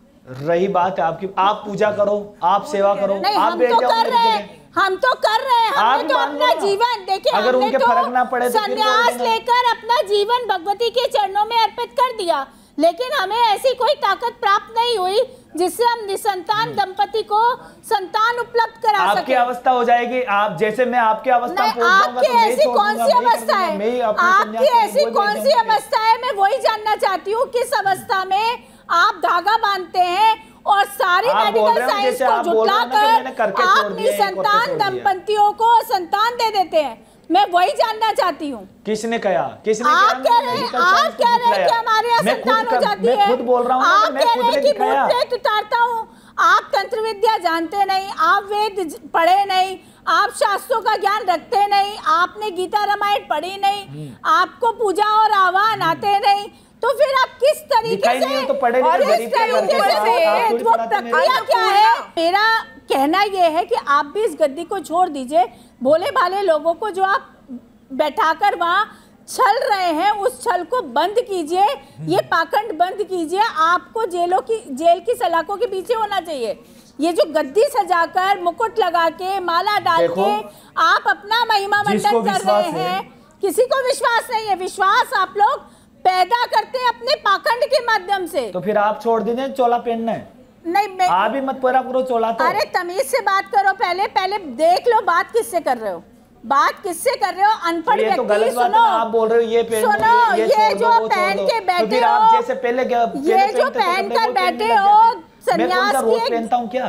रही बात आपकी, आप पूजा करो, आप सेवा करो, नहीं, आप हम बैठ तो जाओ कर रहे हैं, हम तो कर रहे हैं, हमने तो अपना जीवन देखिए, अगर हमने उनके तो फर्क ना पड़े तो फिर संन्यास लेकर अपना जीवन भगवती के चरणों में अर्पित कर दिया, लेकिन हमें ऐसी कोई ताकत प्राप्त नहीं हुई जिससे हम निसंतान दंपति को संतान उपलब्ध करा सके। आपकी अवस्था हो जाएगी, आप जैसे मैं आपकी अवस्था नहीं, आपकी ऐसी कौन सी अवस्था है? आपकी ऐसी कौन सी अवस्था है? मैं वही जानना चाहती हूँ, किस अवस्था में आप धागा बांधते हैं और सारी मेडिकल साइंस को जुटलाकर आप निसंतान दंपतियों को संतान दे देते हैं? मैं वही जानना चाहती हूँ। किसने कहा? किसने आप कह रहे हैं, आप कह रहे हैं कि हमारे यहाँ संतान हो जाती है। मैं खुद बोल रहा हूँ, आप मैं कह खुद रहे हैं ने कि भूत प्रेत उतारता हूँ। आप तंत्र विद्या जानते नहीं, आप वेद पढ़े नहीं, आप शास्त्रों का ज्ञान रखते नहीं, आपने गीता रामायण पढ़ी नहीं, आपको पूजा और आह्वान आते नहीं, तो फिर आप किस तरीके से तो पढ़े और इस तरीके से वो प्रक्रिया क्या है? मेरा कहना यह है कि आप भी इस गद्दी को छोड़ दीजिए। भोले भाले लोगों को जो आप बैठाकर वहाँ छल रहे हैं, उस छल को बंद कीजिए, ये पाखंड बंद कीजिए। आपको जेलों की जेल की सलाखों के पीछे होना चाहिए। ये जो गद्दी सजाकर मुकुट लगा के माला डाल के आप अपना महिमा मंडन कर रहे हैं, किसी को विश्वास नहीं है। विश्वास आप लोग पैदा करते हैं अपने पाखंड के माध्यम से। तो फिर आप छोड़ दीजिए चोला पहनना है। नहीं, मैं आप भी मत पूरा करो चोला तो। अरे तमीज से बात करो, पहले पहले देख लो बात किससे कर रहे हो, बात किससे कर रहे हो? अनपढ़ व्यक्ति। तो सुनो, आप बोल रहे हो ये पहन, सुनो, ये, ये जो पहन के बैठे हो, आप जैसे पहले ये जो पहन कर बैठे हो, संन्यास की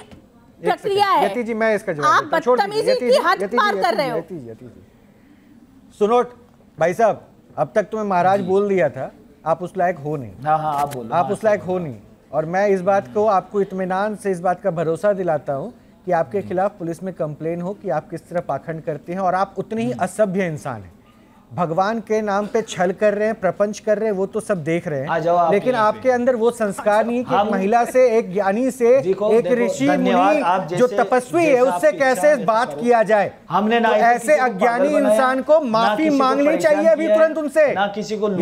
प्रक्रिया है। यति जी मैं इसका जवाब आप बदतमीजी की हद पार कर रहे हो। सुनो भाई साहब, अब तक तुम्हें महाराज बोल दिया था, आप उस लायक हो नहीं। हाँ हाँ आप बोलो, आप उस लायक हो नहीं। और मैं इस बात को आपको इत्मीनान से इस बात का भरोसा दिलाता हूँ कि आपके खिलाफ पुलिस में कंप्लेन हो कि आप किस तरह पाखंड करते हैं, और आप उतने ही असभ्य इंसान हैं। भगवान के नाम पे छल कर रहे हैं, प्रपंच कर रहे हैं, वो तो सब देख रहे हैं, आप लेकिन आपके अंदर वो संस्कार नहीं कि एक महिला से, एक ज्ञानी से, एक ऋषि मुनि जो तपस्वी है उससे कैसे बात किया जाए। हमने ना ऐसे अज्ञानी इंसान को माफी मांगनी चाहिए अभी तुरंत उनसे। ना किसी को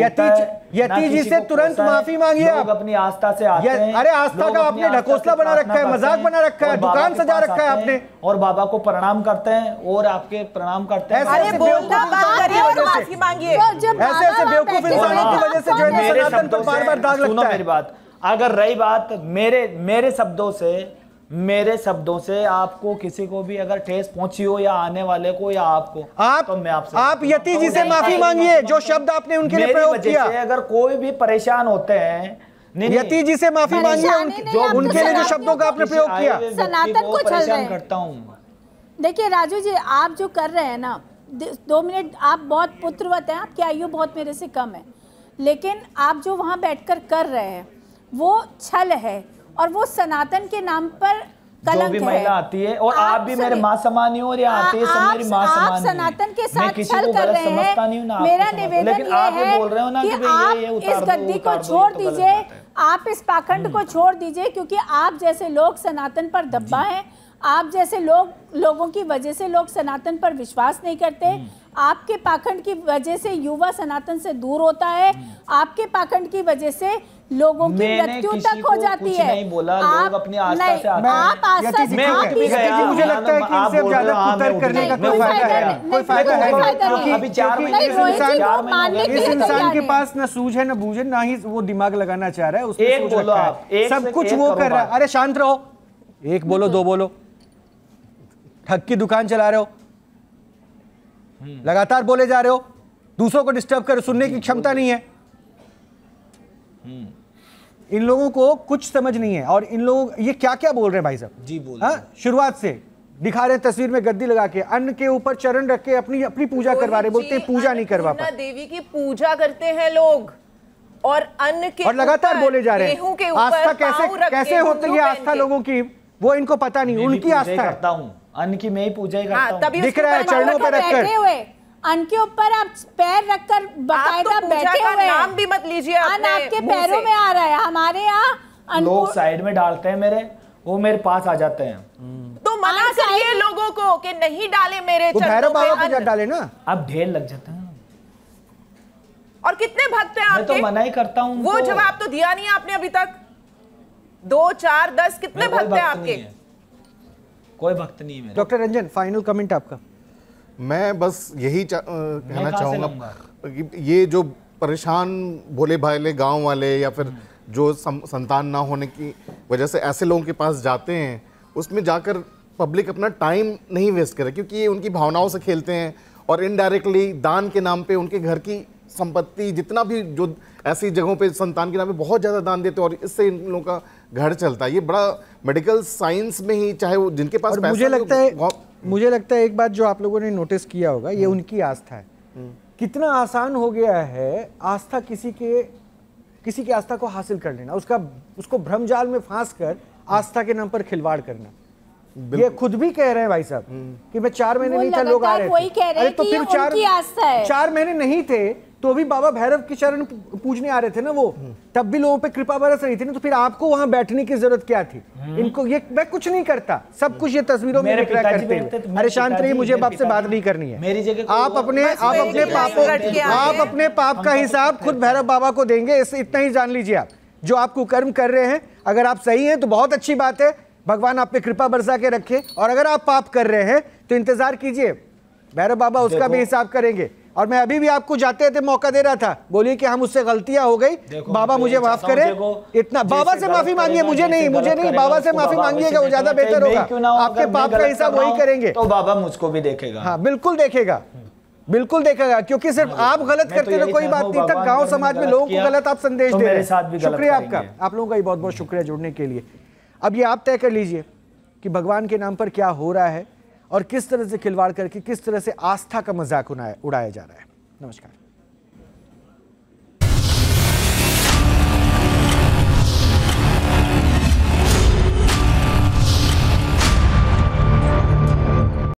यति जी से तुरंत माफी मांगिए आप। अपनी आस्था से आते हैं। अरे आस्था का आपने ढकोसला बना रखा है, मजाक बना रखा है, दुकान सजा रखा है आपने, और बाबा को प्रणाम करते हैं और आपके प्रणाम करते हैं। अरे बोलना बात करिए और माफी मांगिए। ऐसे ऐसे बेवकूफ इंसानों की वजह से जो है सनातन पर बार बार दाग लगता है। मेरी बात, अगर रही बात मेरे मेरे शब्दों से मेरे शब्दों से आपको किसी को भी अगर ठेस पहुंची हो, या आने वाले को या आपको, आप तो मैं आपसे आप यति जी से माफी मांगिए जो शब्द आपने उनके लिए प्रयोग किया। अगर कोई भी परेशान होते हैं, यति जी से माफी मांगिए जो उनके लिए जो शब्दों का आपने प्रयोग किया। सनातन को छल रहे करता हूँ। देखिए राजू जी, आप जो कर रहे हैं ना, दो मिनट, आप बहुत पुत्रवत हैं, आपकी आयु बहुत मेरे से कम है, लेकिन आप जो वहाँ बैठकर कर रहे हैं वो छल है, और वो सनातन के नाम पर कलंक है। जो भी महिला आती है, और आप, आप भी मेरे माँ समान ही हो, और यहाँ आती है सब मेरी माँ समान ही। आप सनातन के साथ छल कर रहे हैं। मेरा निवेदन ये है कि आप इस गद्दी को छोड़ दीजिए, आप इस पाखंड को छोड़ दीजिए, क्योंकि आप जैसे लोग सनातन पर दब्बा हैं। आप जैसे लोग लोगों की वजह से लोग सनातन पर विश्वास नहीं करते। आपके पाखंड की वजह से युवा सनातन से दूर होता है। आपके पाखंड की वजह से लोगों की मृत्यु तक हो जाती है। नहीं बोला, लोग अपनी आस्था से आते हैं। आप आस्था से मुझे लगता है कि इनसे ज्यादा कुतर्क करने का कोई फायदा है, कोई फायदा है। अभी चार महीने इस इंसान के पास न सूझ है न बूझ है, ना ही वो दिमाग लगाना चाह रहा है, उसमें सोच रखा है, सब कुछ वो कर रहा है। अरे शांत रहो, एक बोलो दो बोलो, ठग की दुकान चला रहे हो, लगातार बोले जा रहे हो, दूसरों को डिस्टर्ब कर, सुनने की क्षमता नहीं है। इन लोगों को कुछ समझ नहीं है, और इन लोग ये क्या क्या बोल रहे हैं भाई साहब जी बोल हाँ, शुरुआत से दिखा रहे हैं तस्वीर में गद्दी लगा के, अन्न के ऊपर चरण रख के अपनी अपनी पूजा करवा रहे, बोलते हैं पूजा नहीं करवा पाते। देवी की पूजा करते हैं लोग, और अन्न के और लगातार बोले जा रहे हैं। आस्था कैसे कैसे होती है आस्था लोगों की, वो इनको पता नहीं, उनकी आस्था करता हूँ, अन्न की मैं ही पूजा ही करता हूँ। दिख रहा है चरणों पे रखकर। अन के ऊपर आप पैर रखकर बकायदा तो बैठे हुए हैं। नाम भी मत लीजिए, अन आपके पैरों में आ रहा है। हमारे यहाँ लोग साइड में डालते हैं मेरे, वो मेरे पास आ जाते हैं। तो मना करिए लोगों को कि नहीं डाले मेरे तो भैरव बाबा पे डाले ना, अब ढेर लग जाते हैं। और कितने भक्त हैं आपके? मैं तो मना ही करता हूँ। वो जवाब तो दिया नहीं आपने अभी तक। दो चार दस कितने भक्त हैं आपके? कोई भक्त नहीं है। डॉक्टर रंजन, फाइनल कमेंट आपका। मैं बस यही कहना चाहूँगा कि ये जो परेशान भोले भाले गांव वाले या फिर जो संतान ना होने की वजह से ऐसे लोगों के पास जाते हैं, उसमें जाकर पब्लिक अपना टाइम नहीं वेस्ट करे, क्योंकि ये उनकी भावनाओं से खेलते हैं और इनडायरेक्टली दान के नाम पे उनके घर की संपत्ति जितना भी जो ऐसी जगहों पे संतान के नाम पे बहुत ज़्यादा दान देते हैं और इससे इन लोगों का घर चलता है। ये बड़ा मेडिकल साइंस में ही, चाहे वो जिनके पास पैसा, मुझे लगता है मुझे लगता है एक बात जो आप लोगों ने नोटिस किया होगा, ये उनकी आस्था है। कितना आसान हो गया है आस्था किसी के किसी की आस्था को हासिल कर लेना, उसका उसको भ्रमजाल में फांस कर आस्था के नाम पर खिलवाड़ करना। ये खुद भी कह रहे हैं भाई साहब कि मैं चार महीने नहीं था, लोग आ रहे थे। अरे तो फिर चार चार महीने नहीं थे तो भी बाबा भैरव के चरण पूजने आ रहे थे ना वो, तब भी लोगों पे कृपा बरस रही थी ना, तो फिर आपको वहां बैठने की जरूरत क्या थी? इनको ये मैं कुछ नहीं करता, सब कुछ ये तस्वीरों में दिख रहा करते हैं। अरे शांत रहिए, मुझे बाप से बात नहीं करनी है। मेरी जगह आप अपने आप अपने पापों आप अपने पाप का हिसाब खुद भैरव बाबा को देंगे, इससे इतना ही जान लीजिए। आप जो आप कुकर्म कर रहे हैं, अगर आप सही हैं तो बहुत अच्छी बात है, भगवान आप पे कृपा बरसा के रखे, और अगर आप पाप कर रहे हैं तो इंतजार कीजिए, भैरव बाबा उसका भी हिसाब करेंगे। और मैं अभी भी आपको जाते जाते मौका दे रहा था, बोलिए कि हम उससे गलतियां हो गई, बाबा मुझे माफ करें, इतना बाबा से माफी मांगिए, मुझे नहीं मुझे नहीं बाबा से माफी मांगिएगा, वो ज्यादा बेहतर होगा। आपके पाप का हिसाब वही करेंगे तो बाबा मुझको भी देखेगा। हाँ बिल्कुल देखेगा, बिल्कुल देखेगा, क्योंकि सिर्फ आप गलत करते तो कोई बात नहीं, तक गांव समाज में लोगों को गलत आप संदेश दे रहे हैं। शुक्रिया आपका, आप लोगों का बहुत बहुत शुक्रिया जुड़ने के लिए। अब ये आप तय कर लीजिए कि भगवान के नाम पर क्या हो रहा है और किस तरह से खिलवाड़ करके किस तरह से आस्था का मजाक उड़ाया जा रहा है। नमस्कार।